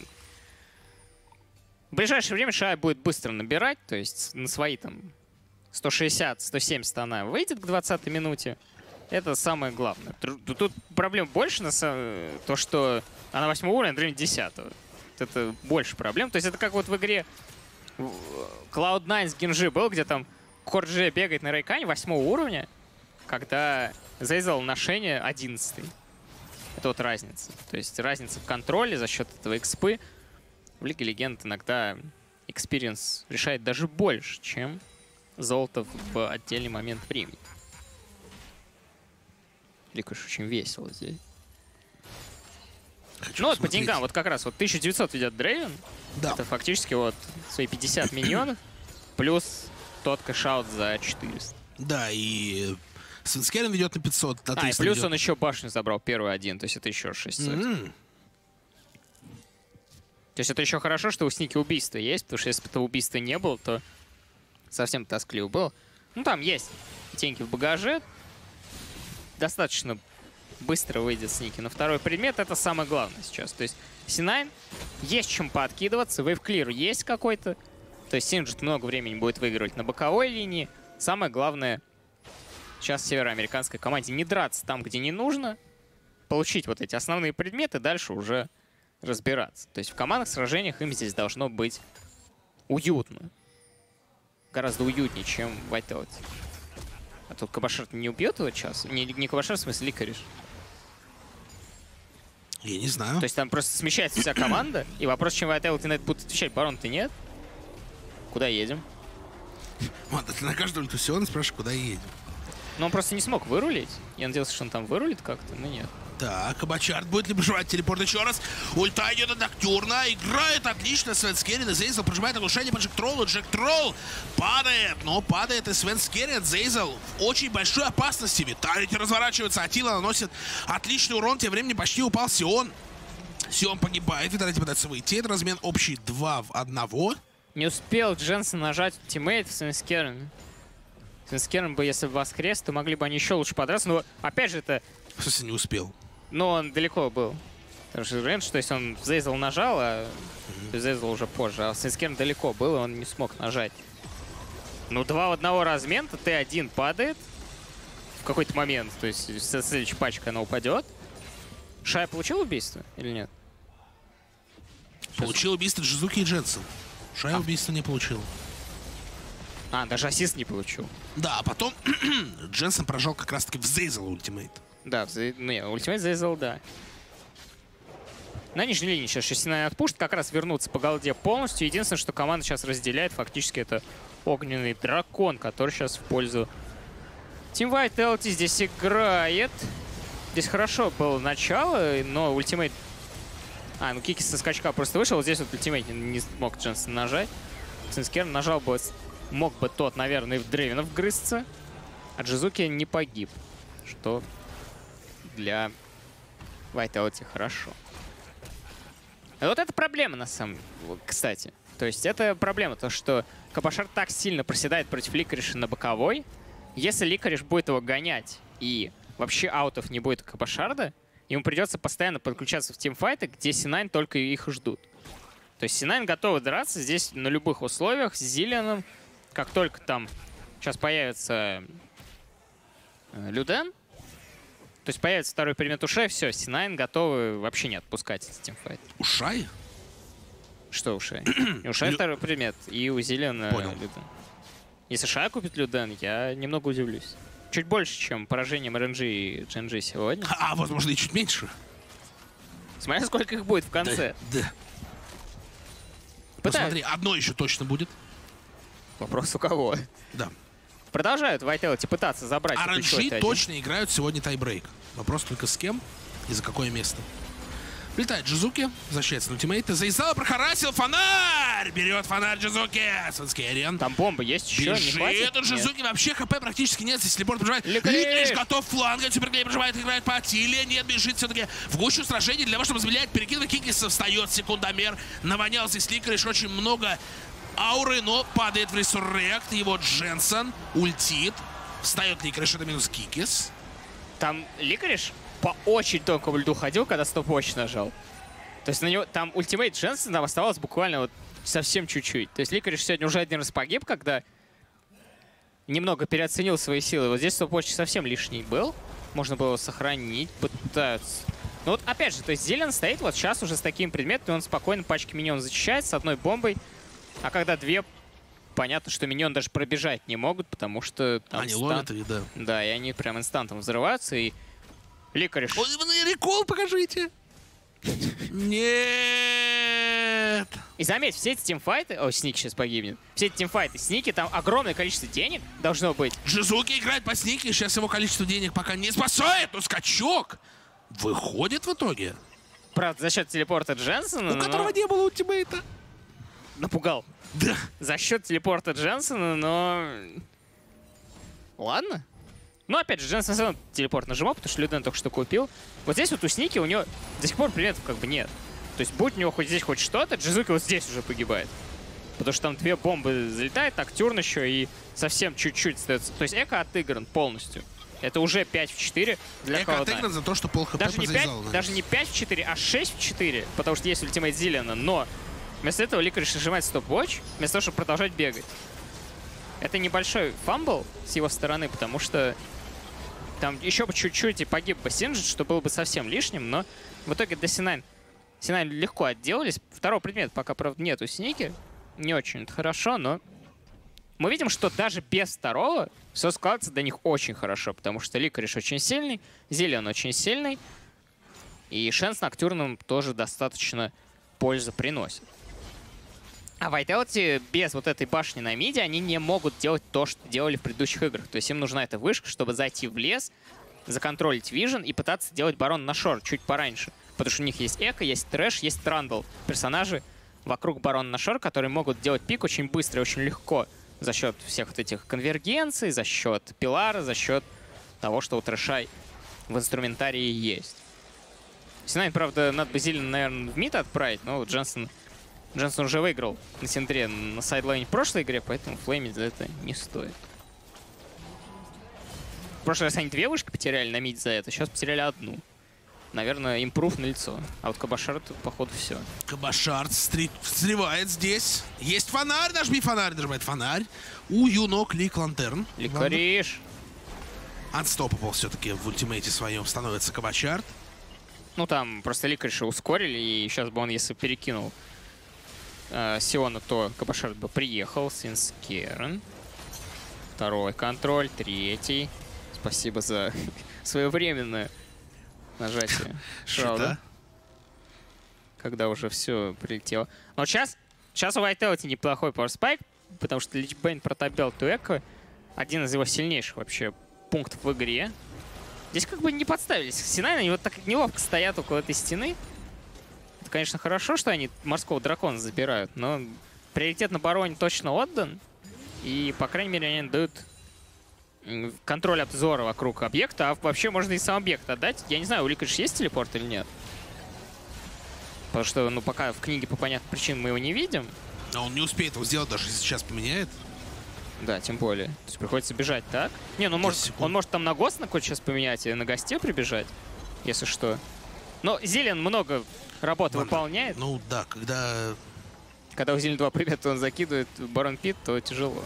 в ближайшее время Шай будет быстро набирать, то есть на свои там сто шестьдесят — сто семьдесят она выйдет к двадцатой минуте. Это самое главное. Тут проблем больше, на самом... то, что она восьмого уровня, Дрейн десятого. Это больше проблем. То есть это как вот в игре клауд найн с Генжи был, где там Корджи бегает на Рейкане восьмого уровня, когда Зейзел ношение одиннадцатый. Это вот разница. То есть разница в контроле за счет этого экспы. В Лиге Легенд иногда экспириенс решает даже больше, чем золото в отдельный момент времени. Ликуш очень весело здесь. Хочу ну вот по деньгам, вот как раз вот тысяча девятьсот ведет Дрейвен. Да. Это фактически вот свои пятьдесят миньонов плюс тот кэшаут за четыреста. Да, и Свенскерен ведет на пятьсот. А, и плюс ведет. Он еще башню забрал, первый один, то есть это еще шестьсот. Mm-hmm. То есть это еще хорошо, что у Сники убийство есть, потому что если бы этого убийства не было, то совсем тоскливо было. Ну там есть деньги в багаже. Достаточно быстро выйдет Сники. Но второй предмет — это самое главное сейчас. То есть си найн есть чем пооткидываться, вейвклир есть какой-то. То есть Синджит много времени будет выигрывать на боковой линии. Самое главное сейчас североамериканской команде не драться там, где не нужно, получить вот эти основные предметы, дальше уже разбираться. То есть в командных сражениях им здесь должно быть уютно. Гораздо уютнее, чем в Whiteout. А тут Кабашар не убьет его час? Не, не Кабашар, в смысле Ликариш. Я не знаю. То есть там просто смещается вся команда, и вопрос, чем Whiteout на это будут отвечать, барон-то нет? Куда едем? Ладно, ты на каждом ультусион спрашиваешь, куда едем. Но он просто не смог вырулить. Я надеялся, что он там вырулит как-то, но нет. Так, Кабачард будет ли проживать телепорт еще раз? Ульта идет от Ноктюрна. Играет отлично Свенскерен. И Зейзел прожимает оглушение по Джек Троллу. Джек Тролл падает, но падает и Свенскерен. Зейзел в очень большой опасности. Виталити разворачивается. Атила наносит отличный урон. Тем временем почти упал Сион. Сион погибает. Виталити пытается выйти. Это размен общий два в одного. Не успел Дженсен нажать тиммейт Свенскерен. Свенскерен бы, если бы воскрес, то могли бы они еще лучше подраться. Но опять же это... В смысле не успел? Но он далеко был. Потому что раньше, то есть он Зейзел нажал, а mm-hmm. Зейзел уже позже. А Свенскерен далеко был, и он не смог нажать. Ну, два в одного размента, Т один падает в какой-то момент. То есть следующая пачка, она упадет. Шай получил убийство или нет? Получил убийство Джизуки и Дженсен. Шай а. убийство не получил. А, даже ассист не получил. Да, а потом Дженсен прожал как раз-таки в Зейзел ультимейт. Да, ну, нет, ультимейт Зейзел, да. На нижней линии сейчас си найн отпушит, как раз вернуться по голде полностью. Единственное, что команда сейчас разделяет, фактически это огненный дракон, который сейчас в пользу Team Vitality здесь играет. Здесь хорошо было начало, но ультимейт... А, ну Кики со скачка просто вышел, вот здесь вот ультимейт не смог Дженсен нажать. Свенскерен нажал бы, мог бы тот, наверное, в Дрейвена вгрызться, а Джизуки не погиб, что для Vitality хорошо. И вот это проблема, на самом деле, кстати. То есть это проблема, то что Кабашар так сильно проседает против Ликариша на боковой. Если Ликариш будет его гонять и вообще аутов не будет Кабашарда, ему придется постоянно подключаться в тимфайты, где си найн только их и ждут. То есть си найн готовы драться здесь на любых условиях с Зиллианом. Как только там сейчас появится Люден, то есть появится второй предмет Ушай, все, си найн готовы вообще не отпускать этот тимфайт. Ушай? Что Ушай? Ушай второй предмет, и у Зиллиана Люден. Если Шай купит Люден, я немного удивлюсь. Чуть больше, чем поражением эр эн джи и джи эн джи сегодня. А, возможно, и чуть меньше. Смотря сколько их будет в конце. Да. да. Посмотри, одно еще точно будет. Вопрос у кого? Да. Продолжают Vitality пытаться забрать. ар эн джи точно играют сегодня тайбрейк. Вопрос только с кем и за какое место. Летает Джизуки, защищается на ультимейты. Зейзел прохарасил, фонарь! Берет фонарь Джизуки. Свенскерен. Там бомба есть еще, Бежит. не хватит? У Джизуки вообще хп практически нет. Здесь телепорт проживает. Ликариш готов фланга. Супергей проживает, играет по Атиле. Нет, бежит все-таки в гущу сражений. Для того, чтобы замедлять перекидывать Кикиса, встает секундомер. Навонял здесь Ликариш. Очень много ауры, но падает в ресуррект. Его Дженсен ультит. Встает Ликариш, это минус Кикис. Там Ликариш по очень тонкому льду ходил, когда стоп-вотч нажал. То есть на него там ультимейт Дженсена там оставалось буквально вот совсем чуть-чуть. То есть Ликориш сегодня уже один раз погиб, когда немного переоценил свои силы. Вот здесь стоп-вотч совсем лишний был. Можно было его сохранить, пытаются. Ну вот опять же, то есть Зелен стоит вот сейчас уже с таким предметом, и он спокойно пачки миньон зачищает с одной бомбой. А когда две, понятно, что миньон даже пробежать не могут, потому что там Они стан... ловят их, да. Да, и они прям инстантом взрываются, и Ликориш... Ой, рекол покажите! Нет! И заметь, все эти тимфайты... О, Сник сейчас погибнет. Все эти тимфайты, Сники, там огромное количество денег должно быть. Джизуки играет по Снике, сейчас его количество денег пока не спасает, но скачок выходит в итоге. Правда, за счет телепорта Дженсена, У которого не было ультимейта. напугал. Да. За счет телепорта Дженсена, но... Ладно. Но опять же, Дженсен все равно телепорт нажимал, потому что Люден только что купил. Вот здесь вот у Сники у него до сих пор предметов как бы нет. То есть будь у него хоть здесь хоть что-то, Джизуки вот здесь уже погибает. Потому что там две бомбы залетает, Ноктюрн еще и совсем чуть-чуть остается. То есть Эко отыгран полностью. Это уже пять в четыре для Эко Cloud9. отыгран за то, что пол хп Даже не, пять, позарезал. даже не пять в четыре, а шесть в четыре, потому что есть ультимейт Зилена, но вместо этого Ликориш нажимает стоп-вотч, вместо того, чтобы продолжать бегать. Это небольшой фамбл с его стороны, потому что там еще бы чуть-чуть и погиб бы Синджит, что было бы совсем лишним, но в итоге до Си найн, Си найн легко отделались. Второго предмета пока, правда, нет у Сники. Не очень хорошо, но мы видим, что даже без второго все складывается для них очень хорошо, потому что Ликориш очень сильный, Зилион очень сильный, и Шен с Ноктюрном тоже достаточно пользы приносит. А Vitality без вот этой башни на миде они не могут делать то, что делали в предыдущих играх. То есть им нужна эта вышка, чтобы зайти в лес, законтролить Вижен и пытаться делать барон на шор чуть пораньше. Потому что у них есть Эко, есть Трэш, есть Трандл. Персонажи вокруг барона на шор, которые могут делать пик очень быстро и очень легко. За счет всех вот этих конвергенций, за счет пилара, за счет того, что у Трэша в инструментарии есть. Си найн, правда, надо бы Зилен, наверное, в мид отправить, но Дженсен... Дженсен уже выиграл на Синдре на сайдлайне в прошлой игре, поэтому флеймить за это не стоит. В прошлый раз они две вышки потеряли на мид за это, сейчас потеряли одну. Наверное, импрув на лицо. А вот Кабашар тут, походу, все. Кабашар встревает здесь. Есть фонарь, нажми фонарь, нажимает фонарь. У Юнок Лик Лантерн. Ликориш. Unstoppable все-таки в ультимейте своем становится Кабашар. Ну, там просто Ликориша ускорили, и сейчас бы он, если перекинул э, Сиона, то Кабашар бы приехал. Синскерн. Второй контроль, третий. Спасибо за своевременное нажатие Шрауда. Когда уже все прилетело. Но сейчас, сейчас у Vitality неплохой пауэрспайк, потому что Личбейн протобел Туэко. Один из его сильнейших вообще пунктов в игре. Здесь как бы не подставились. Си найн, они вот так неловко стоят около этой стены. Это, конечно, хорошо, что они морского дракона забирают, но приоритет на бароне точно отдан. И, по крайней мере, они дают контроль обзора вокруг объекта, а вообще можно и сам объект отдать. Я не знаю, у Ликориш есть телепорт или нет. Потому что, ну, пока в книге по понятным причинам мы его не видим. А он не успеет его сделать, даже если сейчас поменяет. Да, тем более. То есть приходится бежать, так? Не, ну может, он может там на гост на какой-то сейчас поменять и на госте прибежать, если что. Но Зилен много работы Ладно. выполняет. Ну да, когда... Когда у Зилен два предмета он закидывает Барон Пит, то тяжело.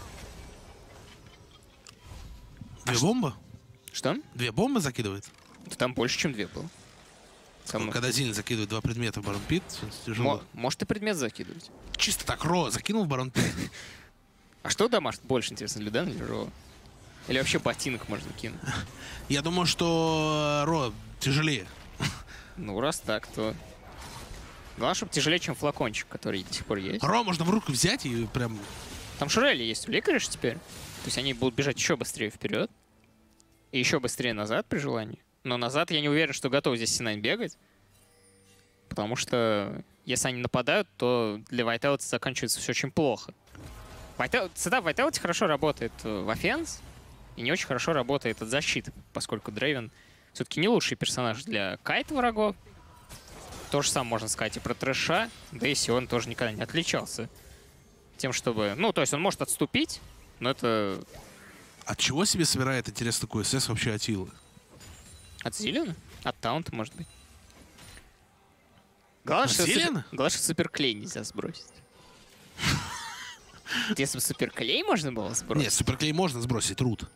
Две бомбы? Что? Две бомбы закидывает? Да там больше, чем две было. Там... Когда Зилен закидывает два предмета в Барон Пит, тяжело. Мо- может и предмет закидывать. Чисто так Ро закинул в Барон Пит. А что дамажит больше, интересно, Люден или Ро? Или вообще ботинок можно кинуть? Я думаю, что Ро тяжелее. Ну, раз так, то... Главное, чтобы тяжелее, чем флакончик, который до сих пор есть. Ро можно в руку взять и прям... Там Шурели есть у Ликориш теперь. То есть они будут бежать еще быстрее вперед. И еще быстрее назад при желании. Но назад я не уверен, что готов здесь Си найн бегать. Потому что если они нападают, то для Vitality заканчивается все очень плохо. Vitality, сетап Vitality хорошо работает в оффенс и не очень хорошо работает от защиты, поскольку Дрейвен все-таки не лучший персонаж для кайт врагов. То же самое можно сказать и про Трэша, да и Сион тоже никогда не отличался тем, чтобы... Ну, то есть он может отступить, но это... От чего себе собирает, интересно, такой СС вообще Атилы? От Зилена? От таунта, может быть. Главное, что Зелено? супер... Главное, что суперклей нельзя сбросить. Если бы суперклей можно было сбросить. Нет, суперклей можно сбросить, рут.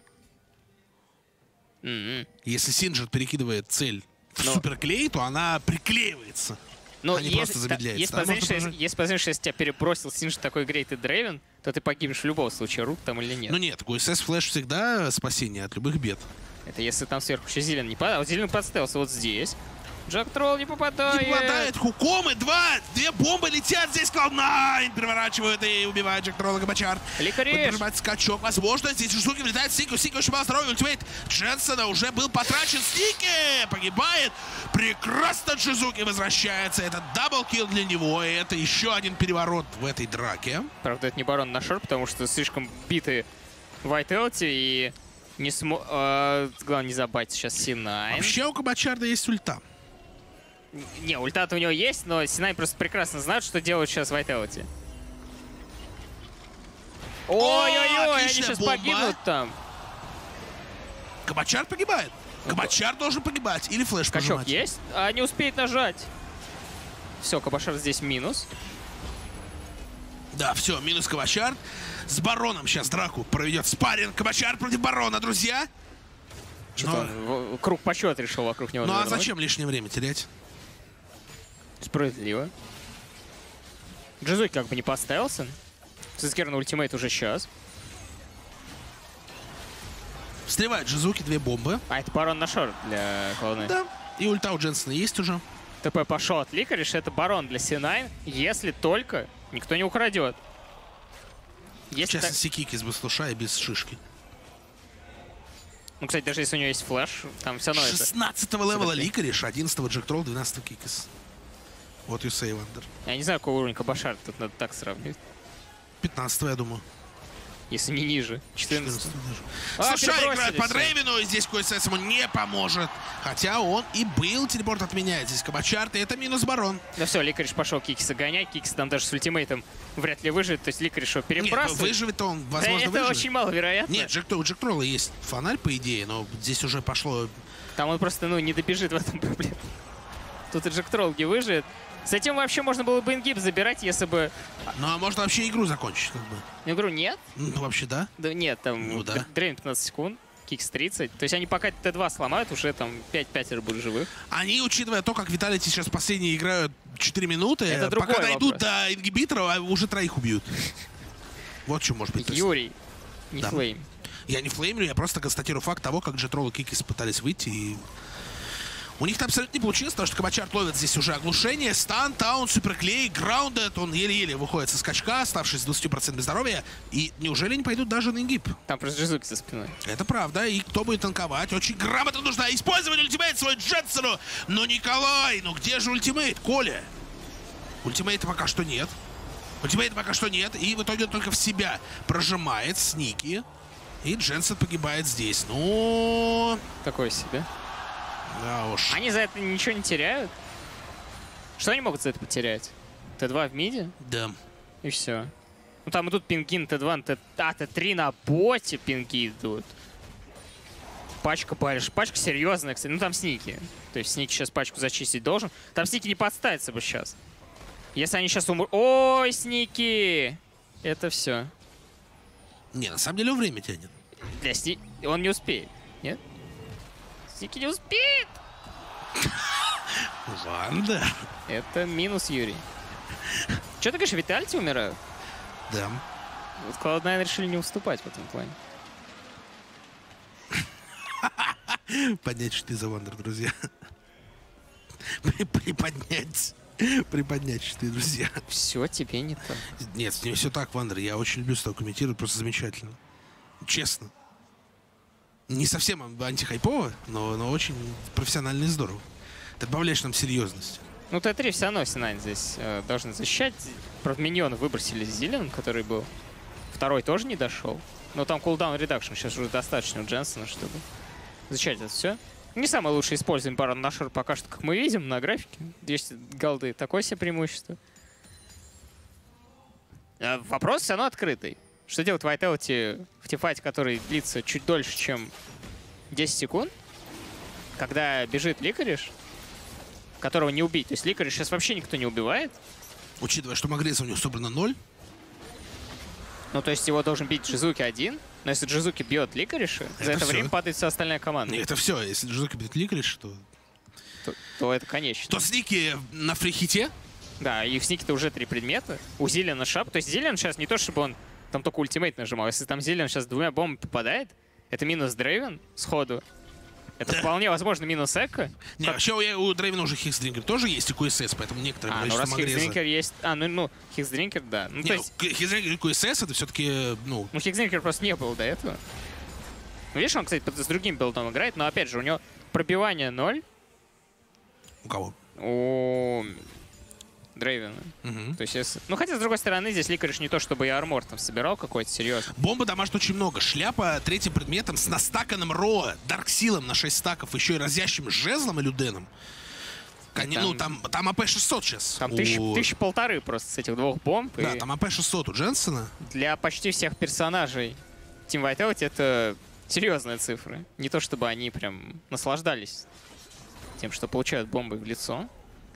М-м. Если Синджер перекидывает цель в Но- суперклей, то она приклеивается. Но а не если, просто та- замедляется. если, Да, познаешь, можно если, прожать. если познаешь, что если тебя перебросил Синж такой Грейтед Дрейвен, то ты погибнешь в любом случае, рут там или нет. Ну нет, у эс эс Флэш всегда спасение от любых бед. Это если там сверху еще Зелен не падает. А вот Зелен подставился вот здесь. Джек Тролл не попадает. Не попадает хуком, и два, две бомбы летят здесь, клауд найн переворачивают и убивают Джек Тролла Габачар. Ликариш. Нажимает скачок, возможно, здесь Жуки влетает, Сику, Сику очень мало здоровья, ультимейт Дженсона уже был потрачен, Сики погибает, прекрасно Джизуки возвращается, это даблкилл для него, и это еще один переворот в этой драке. Правда, это не барон на шорт, потому что слишком биты Вайтелти и не смо... э, главное, не забать сейчас Си найн. Вообще у Габачарда есть ульта. Не, ульта-то у него есть, но Си найн просто прекрасно знает, что делают сейчас Вайтелти. Ой-ой-ой, они отличная сейчас бомба. погибнут там. Габачар погибает. Габачар должен погибать. Или флеш Скачок пожимать. есть, а не успеет нажать. Все, Кабашар здесь минус. Да, все, минус Кабачар. С Бароном сейчас драку проведет спарринг. Кабачар против Барона, друзья. Что-то Но- он в- круг почета решил вокруг него Ну а навернуть. зачем лишнее время терять? Справедливо. Джизуки как бы не подставился. Цискер на ультимейт уже сейчас. Встревают Джизуки, две бомбы. А это барон на шорт для Клауд. Да. И ульта у Дженсона есть уже. ТП пошел от Ликариш, это барон для Си найн, если только никто не украдет. В Если так- частности, Кики без слуша и без шишки. Ну, кстати, даже если у него есть флеш, там все равно это... шестнадцатого левела Суперклей. Ликариш, одиннадцатого Джек Тролл, двенадцатого Кикис. Вот you say, Вандер. Я не знаю, какого уровня Кабашар, тут надо так сравнивать. пятнадцатого, я думаю. Если не ниже. четырнадцатого. четырнадцатого даже. А, Слушай, перебросили играет под всё. Рейвену, и здесь Койсес ему не поможет. Хотя он и был, телепорт отменяет. Здесь Кабачар, и это минус Барон. Ну все, Ликариш пошел Кикиса гонять. Кикис там даже с ультимейтом вряд ли выживет. То есть Ликариш его Нет, ну, перебрасывает. выживет он, Да, возможно, это выживет. очень маловероятно. Нет, Джек, у Джек Тролла есть фонарь, по идее, но здесь уже пошло... Там он просто, ну, не добежит в этом проблема. Тут и Джек Тролл не выживет. С этим вообще можно было бы ингиб забирать, если бы... Ну, а можно вообще игру закончить, как бы. Игру нет? Ну, вообще, да. Да нет, там Ну да. дрейн пятнадцать секунд, кикс тридцать. То есть они пока Т два сломают, уже там пять пятеро будет живых. Они, учитывая то, как Виталити сейчас последние играют четыре минуты, Это пока другой дойдут вопрос. до ингибиторов, а уже троих убьют. Вот что может быть. То есть Юрий, не Да. флейм. Я не флеймлю, я просто констатирую факт того, как Джетрол и Кикис пытались выйти. И... У них-то абсолютно не получилось, потому что Кабачар ловит здесь уже оглушение. Стан, таун, суперклей, граундед. Он еле-еле выходит со скачка, оставшись с двадцатью процентами здоровья. И неужели не пойдут даже на ингиб? Там просто Джизуки за спиной. Это правда. И кто будет танковать? Очень грамотно нужно использовать ультимейт свой Джетсону. Но Николай, ну где же ультимейт, Коля? Ультимейта пока что нет. Ультимейта пока что нет. И в итоге он только в себя прожимает Сники. И Дженсен погибает здесь. Ну, Такое себе. да уж. Они за это ничего не теряют? Что они могут за это потерять? Т два в миде? Да. И все. Ну там идут пинги на Т два, на Т... А, Т три на боте пинги идут. Пачка паришь. Пачка серьезная, кстати. Ну там Сники. То есть Сники сейчас пачку зачистить должен. Там Сники не подставится бы сейчас. Если они сейчас умрут... Ой, Сники! Это все. Не, на самом деле он время тянет. Для Сни... Он не успеет. Нет? Сники не успеет! Ванда. Это минус Юрий. Че ты говоришь, Витальти умирают? Да. Вот клауд найн решили не уступать в этом плане. Поднять щиты за Вандер, друзья. При- Приподнять. Приподнять щиты, друзья. Все тебе не так. Нет, не все так, Вандер. Я очень люблю с тобой комментировать, просто замечательно. Честно. Не совсем антихайпово, но, но очень профессионально и здорово. Ты добавляешь нам серьезности. Ну, Т три все равно Синайн здесь э, должен защищать. Правда, миньона выбросили с Зеленым, который был. Второй тоже не дошел. Но там кулдаун редакшн сейчас уже достаточно у Дженсона, чтобы защищать это все. Не самое лучшее использование барона на шор пока что, как мы видим на графике. двести голды. Такое себе преимущество. А вопрос все равно открытый. Что делать Vitality в тимфайте, который длится чуть дольше, чем десять секунд? когда бежит Licorice, которого не убить. То есть Licorice сейчас вообще никто не убивает. Учитывая, что Магреса у него собрано ноль. Ну, то есть его должен бить Джизуки один. Но если Джизуки бьет Licorice, за это всё. время падает вся остальная команда. Нет, это все. Если Джизуки бьет Licorice, то... То, то это конечно. То сники на фрихите. Да, и в снике-то уже три предмета. У Зиллиана шап. То есть Зиллиан сейчас не то, чтобы он там только ультимейт нажимал. Если там Зиллиан сейчас двумя бомбами попадает, это минус Дрейвен сходу. Это Да. вполне возможно минус Эко. Не, Как- вообще у, у Дрейвена уже Хиксдринкер тоже есть и кью эс эс, поэтому некоторые А, ну количество раз Магреза. Хиксдринкер есть... А, ну, ну Хиксдринкер, да. Ну, то есть, Хиксдринкер и кью эс эс это все-таки, ну, ну, Хиксдринкер просто не был до этого. Ну, видишь, он, кстати, с другим билдом играет, но, опять же, у него пробивание ноль у кого? у Дрейвена. Мгм. То есть, если... Ну, хотя, с другой стороны, здесь Licorice не то, чтобы и армор там собирал какой-то, серьезно. Бомбы домашних очень много. Шляпа третьим предметом с настаканным Роа, Дарксилом на шесть стаков, еще и разящим жезлом и Люденом. Кони- Там- Ну, там, там АП шестьсот сейчас. Там у- тысяча, тысяча полторы просто с этих двух бомб. Да, и там АП шестьсот у Дженсена. для почти всех персонажей Team Vitality это серьезные цифры. Не то, чтобы они прям наслаждались тем, что получают бомбы в лицо.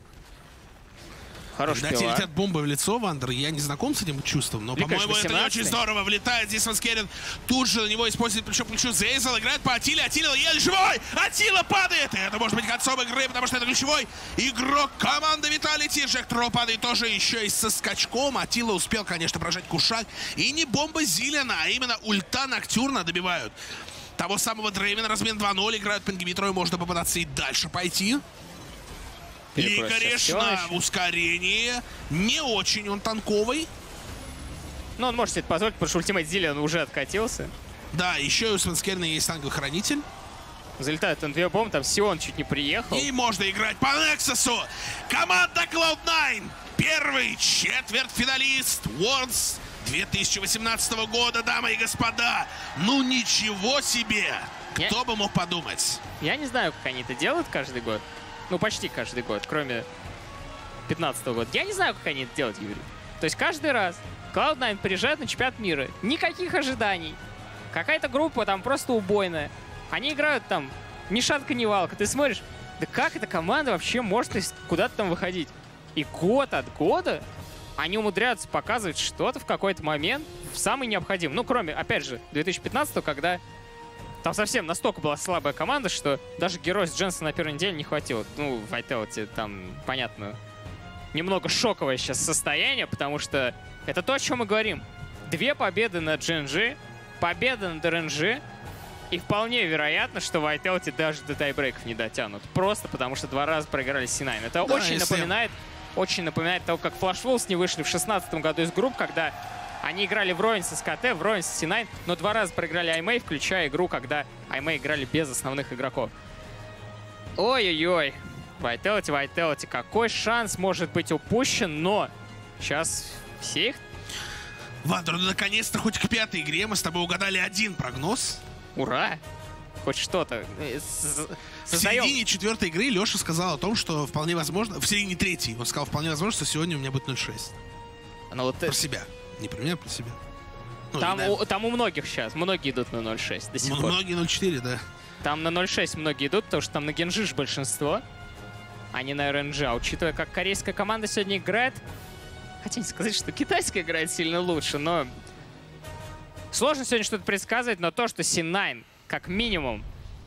Хороший Когда тебе пилар. летят бомбы в лицо, Вандер, я не знаком с этим чувством, но, Ликаш по-моему, это не восемнадцатый. очень здорово. Влетает здесь Ванскерин. Тут же на него использует плечо к плечу Зейзел. Играет по Атиле. Атила еле живой. Атила падает. И это может быть концом игры, потому что это ключевой игрок команды Vitality. Джек Тролл падает тоже еще и со скачком. Атила успел, конечно, прожать кушак. И не бомба Зиллиана, а именно ульта Ноктюрна добивают. Того самого Дрейвена, размен два ноль. Играют по Ингибитру, можно попытаться и дальше пойти. Перекройся Licorice всё на ещё. ускорении. Не очень он танковый. Ну, он может себе это позволить, потому что ультимейт Зиллиан уже откатился. Да, еще и у Свенскерна есть ангел-хранитель. Залетают он две бомбы, там Сион чуть не приехал. И можно играть по Нексусу. Команда клауд найн. Первый четвертьфиналист Worlds две тысячи восемнадцатого года, дамы и господа. Ну ничего себе. Я- Кто бы мог подумать? Я не знаю, как они это делают каждый год. Ну, почти каждый год, кроме пятнадцатого года. Я не знаю, как они это делают, Юрий. То есть каждый раз клауд найн приезжает на чемпионат мира. Никаких ожиданий. Какая-то группа там просто убойная. Они играют там ни шатка, ни валка. Ты смотришь, да как эта команда вообще может из- куда-то там выходить? И год от года они умудряются показывать что-то в какой-то момент в самый необходимый. Ну, кроме, опять же, две тысячи пятнадцатого, когда там совсем настолько была слабая команда, что даже герой с Дженсона на первой неделе не хватило. Ну, Vitality там, понятно, немного шоковое сейчас состояние, потому что это то, о чем мы говорим. Две победы на джи эн джи, победа над эр эн джи, и вполне вероятно, что Vitality даже до тайбрейков не дотянут. Просто потому что два раза проиграли си найн. Это Да, очень если- напоминает, очень напоминает того, как Flash Wolves не вышли в шестнадцатом году из групп, когда они играли вровень с эс ка тэ, вровень с си найн, но два раза проиграли аймэй, включая игру, когда аймэй играли без основных игроков. Ой-ой-ой. Vitality, Vitality. Какой шанс может быть упущен, но сейчас все их... Вандер, ну наконец-то хоть к пятой игре мы с тобой угадали один прогноз. Ура! Хоть что-то. Э, с- В Создаем. середине четвертой игры Леша сказал о том, что вполне возможно... В середине третьей он сказал, вполне возможно, что сегодня у меня будет ноль шесть. Ну, вот, э, Про себя. Не про меня, а про себя. Ну, там, и, у, там у многих сейчас. Многие идут на ноль шесть до сих м- пор. Многие ноль четыре, да. Там на ноль шесть многие идут, потому что там на Генжиш большинство, а не на эр эн джи. А учитывая, как корейская команда сегодня играет, хотя не сказать, что китайская играет сильно лучше, но сложно сегодня что-то предсказывать, но то, что си найн как минимум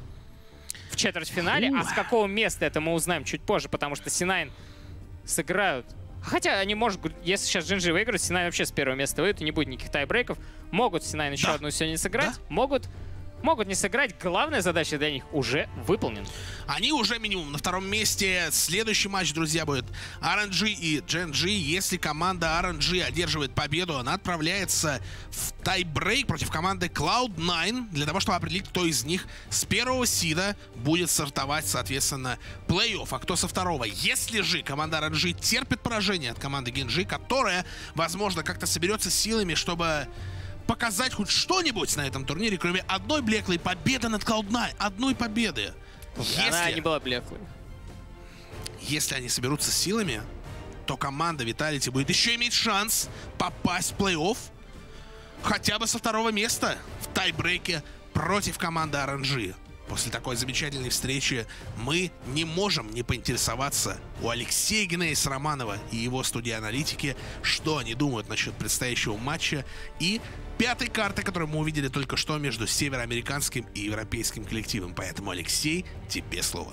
в четвертьфинале, а с какого места это мы узнаем чуть позже, потому что си найн сыграют. Хотя они, может, если сейчас джи эн джи выиграют, си найн вообще с первого места выйдут, и не будет никаких тайбрейков. Могут си найн еще Да. одну сегодня сыграть, Да. могут, могут не сыграть. Главная задача для них уже выполнена. Они уже минимум на втором месте. Следующий матч, друзья, будет ар эн джи и джи эн джи. Если команда ар эн джи одерживает победу, она отправляется в тайбрейк против команды клауд найн для того, чтобы определить, кто из них с первого сида будет стартовать, соответственно, плей-офф, а кто со второго. Если же команда ар эн джи терпит поражение от команды Генжи, которая, возможно, как-то соберется силами, чтобы показать хоть что-нибудь на этом турнире, кроме одной блеклой победы над клауд найн. Одной победы. Она Если, не была блеклой. если они соберутся силами, то команда Vitality будет еще иметь шанс попасть в плей-офф хотя бы со второго места в тайбрейке против команды ар эн джи. после такой замечательной встречи мы не можем не поинтересоваться у Алексея Геннадьевича Романова и его студии аналитики, что они думают насчет предстоящего матча и пятой карты, которую мы увидели только что между североамериканским и европейским коллективом. Поэтому, Алексей, тебе слово.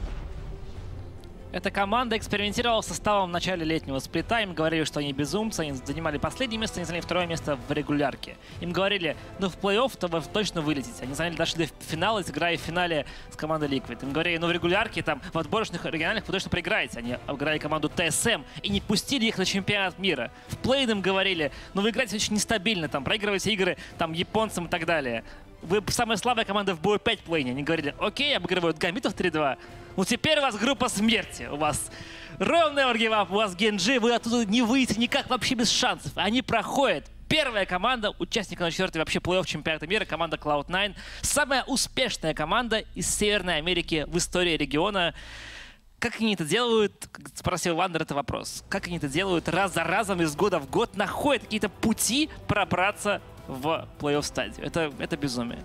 Эта команда экспериментировала с составом в начале летнего сплита. Им говорили, что они безумцы, они занимали последнее место, они заняли второе место в регулярке. Им говорили, ну в плей-офф-то вы точно вылетите. Они заняли, дошли до финала, играя в финале с командой Liquid. Им говорили, ну в регулярке, там, в отборочных региональных вы точно проиграете. Они обыграли команду ти эс эм и не пустили их на чемпионат мира. В плей им говорили, ну вы играете очень нестабильно, там, проигрываете игры там японцам и так далее. Вы самая слабая команда в бой пять плейне. Они говорили, окей, обыгрывают Гамбитов три-два. Ну теперь у вас группа смерти. У вас Royal Never Give Up, у вас Генджи. Вы оттуда не выйдете никак, вообще без шансов. Они проходят. Первая команда, участника на четвертой вообще плей-офф чемпионата мира, команда клауд найн. Самая успешная команда из Северной Америки в истории региона. Как они это делают, спросил Вандер, это вопрос. Как они это делают раз за разом, из года в год, находят какие-то пути пробраться в плей-офф стадию. Это, это безумие.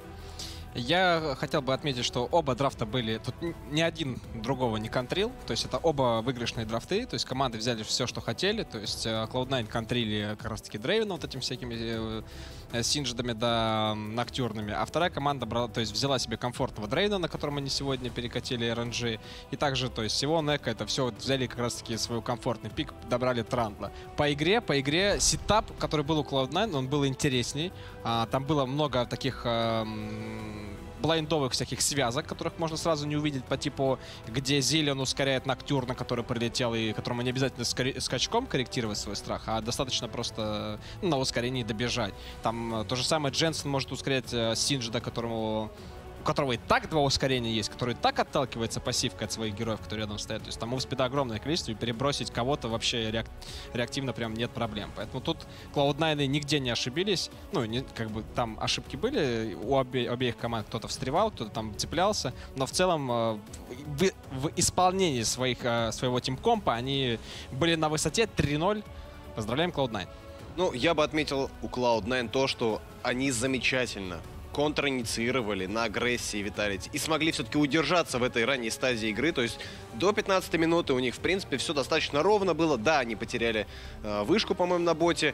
Я хотел бы отметить, что оба драфта были... Тут ни один другого не контрил. То есть это оба выигрышные драфты. То есть команды взяли все, что хотели. То есть клауд найн контрили как раз-таки Дрейвена вот этими всякими э, синжидами да ноктюрными. А вторая команда брала, то есть взяла себе комфортного Дрейна, на котором они сегодня перекатили эр эн джи. И также, то есть всего Нека, это все вот взяли как раз-таки свой комфортный пик, добрали Трандла. По игре, по игре сетап, который был у клауд найн, он был интересней. А, там было много таких... Э, блайндовых всяких связок, которых можно сразу не увидеть, по типу, где Зиллион ускоряет Ноктюрна, который прилетел, и которому не обязательно скачком корректировать свой страх, а достаточно просто ну, на ускорении добежать. Там то же самое Дженсен может ускорять э, Синджида, которому... у которого и так два ускорения есть, который и так отталкивается пассивкой от своих героев, которые рядом стоят. То есть там мувспида огромное количество, и перебросить кого-то вообще реак... реактивно прям нет проблем. Поэтому тут клауд найн нигде не ошибились. Ну, не, как бы там ошибки были у обе... обеих команд. Кто-то встревал, кто-то там цеплялся. Но в целом э, в, в исполнении своих, э, своего тимкомпа они были на высоте три ноль. Поздравляем клауд найн. Ну, я бы отметил у клауд найн то, что они замечательно контр-инициировали на агрессии Vitality и смогли все-таки удержаться в этой ранней стадии игры. То есть до пятнадцатой минуты у них, в принципе, все достаточно ровно было. Да, они потеряли э, вышку, по-моему, на боте.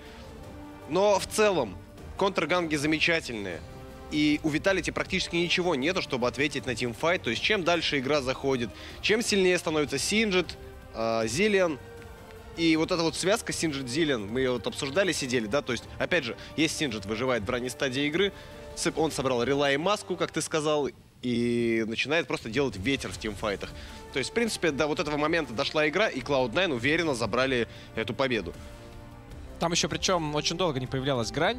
Но в целом контр-ганги замечательные. И у Vitality практически ничего нету, чтобы ответить на тимфайт. То есть чем дальше игра заходит, чем сильнее становится Синджид, э, Зиллион. И вот эта вот связка Синджид-Зиллион, мы ее вот обсуждали, сидели, да, то есть, опять же, есть Синджид выживает в ранней стадии игры, он собрал релай и маску, как ты сказал, и начинает просто делать ветер в тимфайтах. То есть, в принципе, до вот этого момента дошла игра, и клауд найн уверенно забрали эту победу. Там еще, причем, очень долго не появлялась грань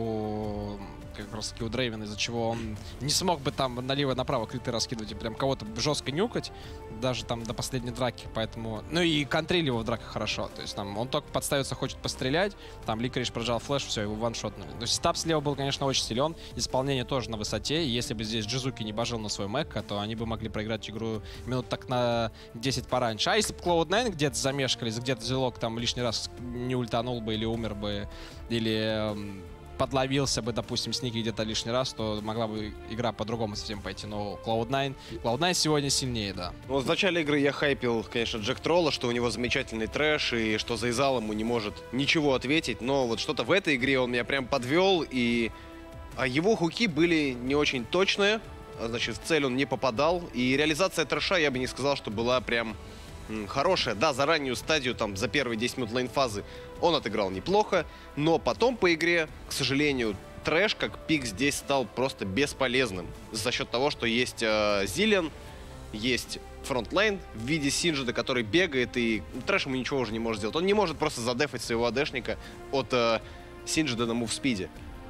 у, как раз таки у Дрейвена, из-за чего он не смог бы там налево-направо криты раскидывать и прям кого-то жестко нюкать, даже там до последней драки, поэтому... Ну и контрили его в драках хорошо, то есть там он только подставиться хочет пострелять, там Ликориш прожал флеш, все, его ваншотнули. То есть сетап слева был, конечно, очень силен, исполнение тоже на высоте, и если бы здесь Джизуки не божил на свой Мекка, то они бы могли проиграть игру минут так на десять пораньше. А если бы клауд найн где-то замешкались, где-то Зелок там лишний раз не ультанул бы или умер бы, или... подловился бы, допустим, с Ники где-то лишний раз, то могла бы игра по-другому совсем пойти. Но клауд найн, клауд найн сегодня сильнее, да. Ну, в начале игры я хайпил, конечно, Джек Тролла, что у него замечательный трэш, и что Зейзал ему не может ничего ответить. Но вот что-то в этой игре он меня прям подвел, и а его хуки были не очень точные. Значит, в цель он не попадал. И реализация трэша, я бы не сказал, что была прям хорошая. Да, за раннюю стадию, там, за первые десять минут лейн-фазы он отыграл неплохо, но потом по игре, к сожалению, трэш как пик здесь стал просто бесполезным за счет того, что есть э, Зиллион, есть фронтлайн в виде Синджида, который бегает, и трэш ему ничего уже не может сделать. Он не может просто задефать своего АДшника от э, Синджида на мувспиде.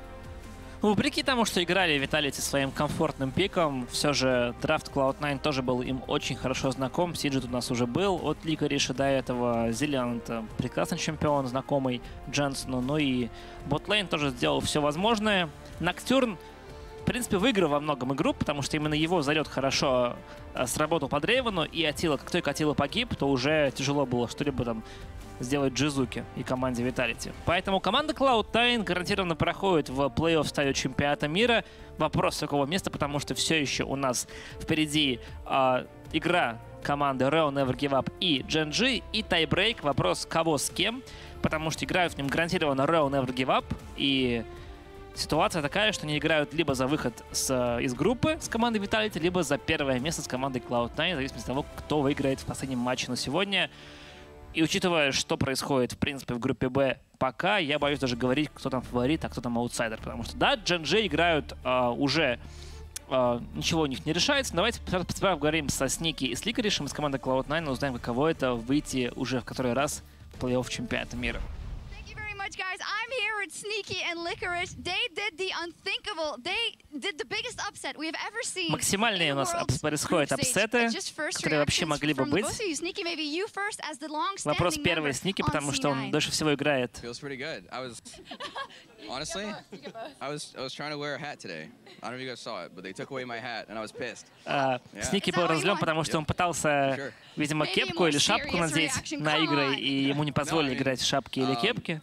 Вопреки тому, что играли Vitality своим комфортным пиком, все же драфт клауд найн тоже был им очень хорошо знаком. Сиджид у нас уже был от Ликориша до этого. Зиллион — это прекрасный чемпион, знакомый Дженсону. Ну и ботлейн тоже сделал все возможное. Ноктюрн принципе, выиграл во многом игру, потому что именно его залет хорошо э, сработал по Дрейвену, и Атила, как только Атила погиб, то уже тяжело было что-либо там сделать Джизуки и команде Vitality. Поэтому команда клауд найн гарантированно проходит в плей-офф стадию чемпионата мира. Вопрос, с какого места, потому что все еще у нас впереди э, игра команды Reo Never Give Up и джи эн джи, и тайбрейк. Вопрос, кого с кем, потому что играют в нем гарантированно Reo Never Give Up, и ситуация такая, что они играют либо за выход с, из группы с командой Vitality, либо за первое место с командой клауд найн, в зависимости от того, кто выиграет в последнем матче на сегодня. И учитывая, что происходит, в принципе, в группе Б пока, я боюсь даже говорить, кто там фаворит, а кто там аутсайдер. Потому что, да, джи эн джи играют а, уже, а, ничего у них не решается. Давайте сперва поговорим со Сники и с Ликаришем из команды клауд найн, узнаем, каково это выйти уже в который раз в плей-офф чемпионата мира. Guys, I'm here with Sneaky and Licorice. They did the unthinkable. They did the biggest upset we have ever seen. Максимальные у нас происходят апсеты, которые вообще могли бы быть. Вопрос первый Сники, потому что он дольше всего играет. Honestly, I was I was trying to wear a hat today. I don't know if you guys saw it, but they took away my hat, and I was pissed. Сники был разлем, потому что он пытался, видимо, кепку или шапку надеть на игры, и ему не позволили играть в шапке или кепке.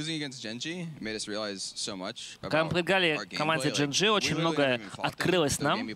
Когда мы проиграли команде джи эн джи, очень многое открылось нам. Мы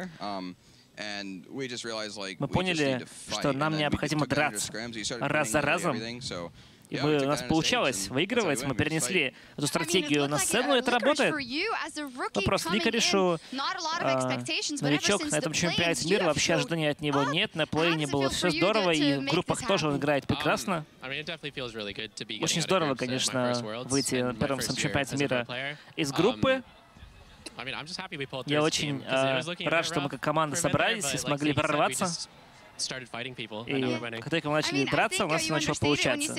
поняли, что нам необходимо драться раз за разом. И мы, у нас получалось выигрывать, мы перенесли эту стратегию на сцену, и это работает. Вопрос Ликаришу. А, новичок на этом чемпионате мира, вообще ожиданий от него нет, на плей-ине было все здорово, и в группах тоже он играет прекрасно. Очень здорово, конечно, выйти на первом чемпионате мира из группы. Я очень э, рад, что мы как команда собрались и смогли прорваться. И как только мы начали драться, у нас все начало получаться.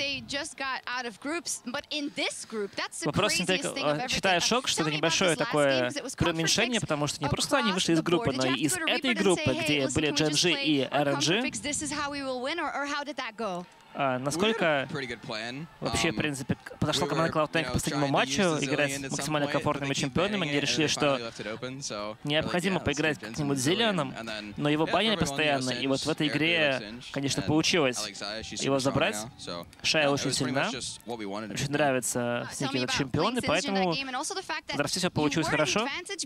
Вопрос не только считаю шок, что это небольшое такое преуменьшение, потому что не просто они вышли из группы, но и из этой группы, где были джи эн джи и эр эн джи. А, насколько вообще, в принципе, подошла команда клауд найн к последнему матчу, играть с максимально комфортными чемпионами. Они решили, что необходимо поиграть как-нибудь с Зеленым, но его банили постоянно, и вот в этой игре, конечно, получилось его забрать. Шая очень сильна, очень нравится Сники как чемпион, и поэтому в драфте все получилось хорошо.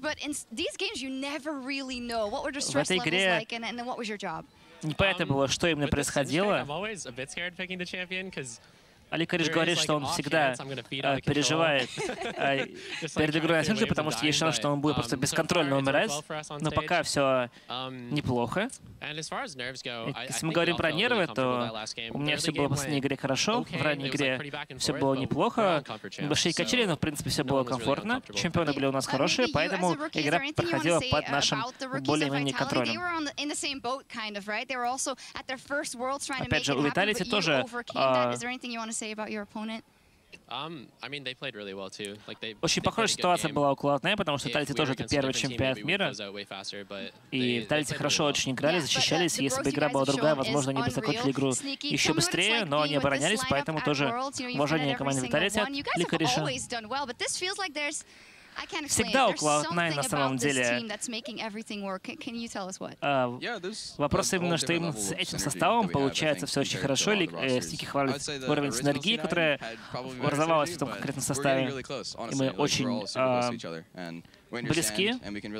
В этой игре непонятно было, что именно происходило. Ликариш говорит, что он всегда э, переживает э, перед игрой на Синджи, потому что есть шанс, что он будет просто бесконтрольно умирать. Но пока все неплохо. И если мы говорим про нервы, то у меня все было в последней игре хорошо. В ранней игре все было неплохо. Большие качели, но в принципе все было комфортно. Чемпионы были у нас хорошие, поэтому игра проходила под нашим более-менее контролем. Опять же, у Vitality тоже очень похожая ситуация была у клауд найн, потому что Vitality тоже это первый чемпионат мира. И Vitality хорошо очень играли, защищались. Если бы игра была другая, возможно, они бы закончили игру еще быстрее, но они оборонялись, поэтому тоже уважение команде Vitality от Ликариша. Всегда у клауд найн на самом деле а, вопрос именно, что именно с этим составом получается все очень хорошо. Э, Сники хвалит уровень синергии, которая образовалась в том конкретном составе. И мы очень а, близки.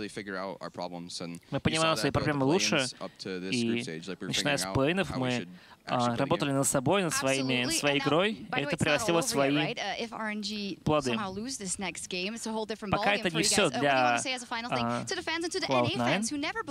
Мы понимаем свои проблемы лучше. И начиная с плей-инов мы а, работали над собой, над, своими, над своей игрой, и это превратило свои плоды. Пока это не все для клауд найн.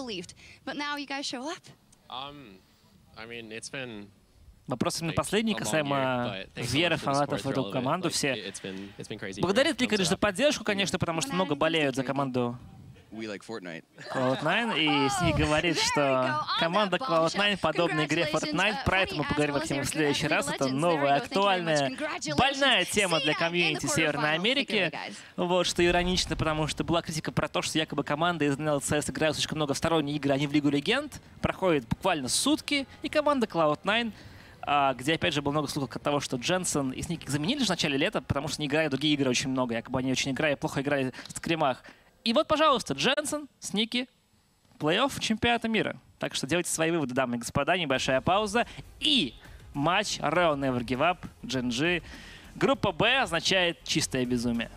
Вопрос именно последний, касаемо веры фанатов в эту команду. Все благодарят Ликариш за поддержку, конечно, потому что много болеют за команду клауд найн, и Сники говорит, что команда клауд найн подобна игре Fortnite. Про это мы поговорим в следующий раз. Это новая, актуальная, больная тема для комьюнити Северной Америки. Вот, что иронично, потому что была критика про то, что якобы команда из эн эл си эс играют слишком много в сторонние игры, а не в Лигу Легенд. Проходит буквально сутки, и команда клауд найн, а, где, опять же, было много слухов от того, что Дженсен и Сники заменили же в начале лета, потому что не играют другие игры очень много. Якобы они очень играли, плохо играли в скримах. И вот, пожалуйста, Дженсен, Сники, плей-офф чемпионата мира. Так что делайте свои выводы, дамы и господа. Небольшая пауза. И матч Real Never Give Up, джи эн джи. Группа Б означает чистое безумие.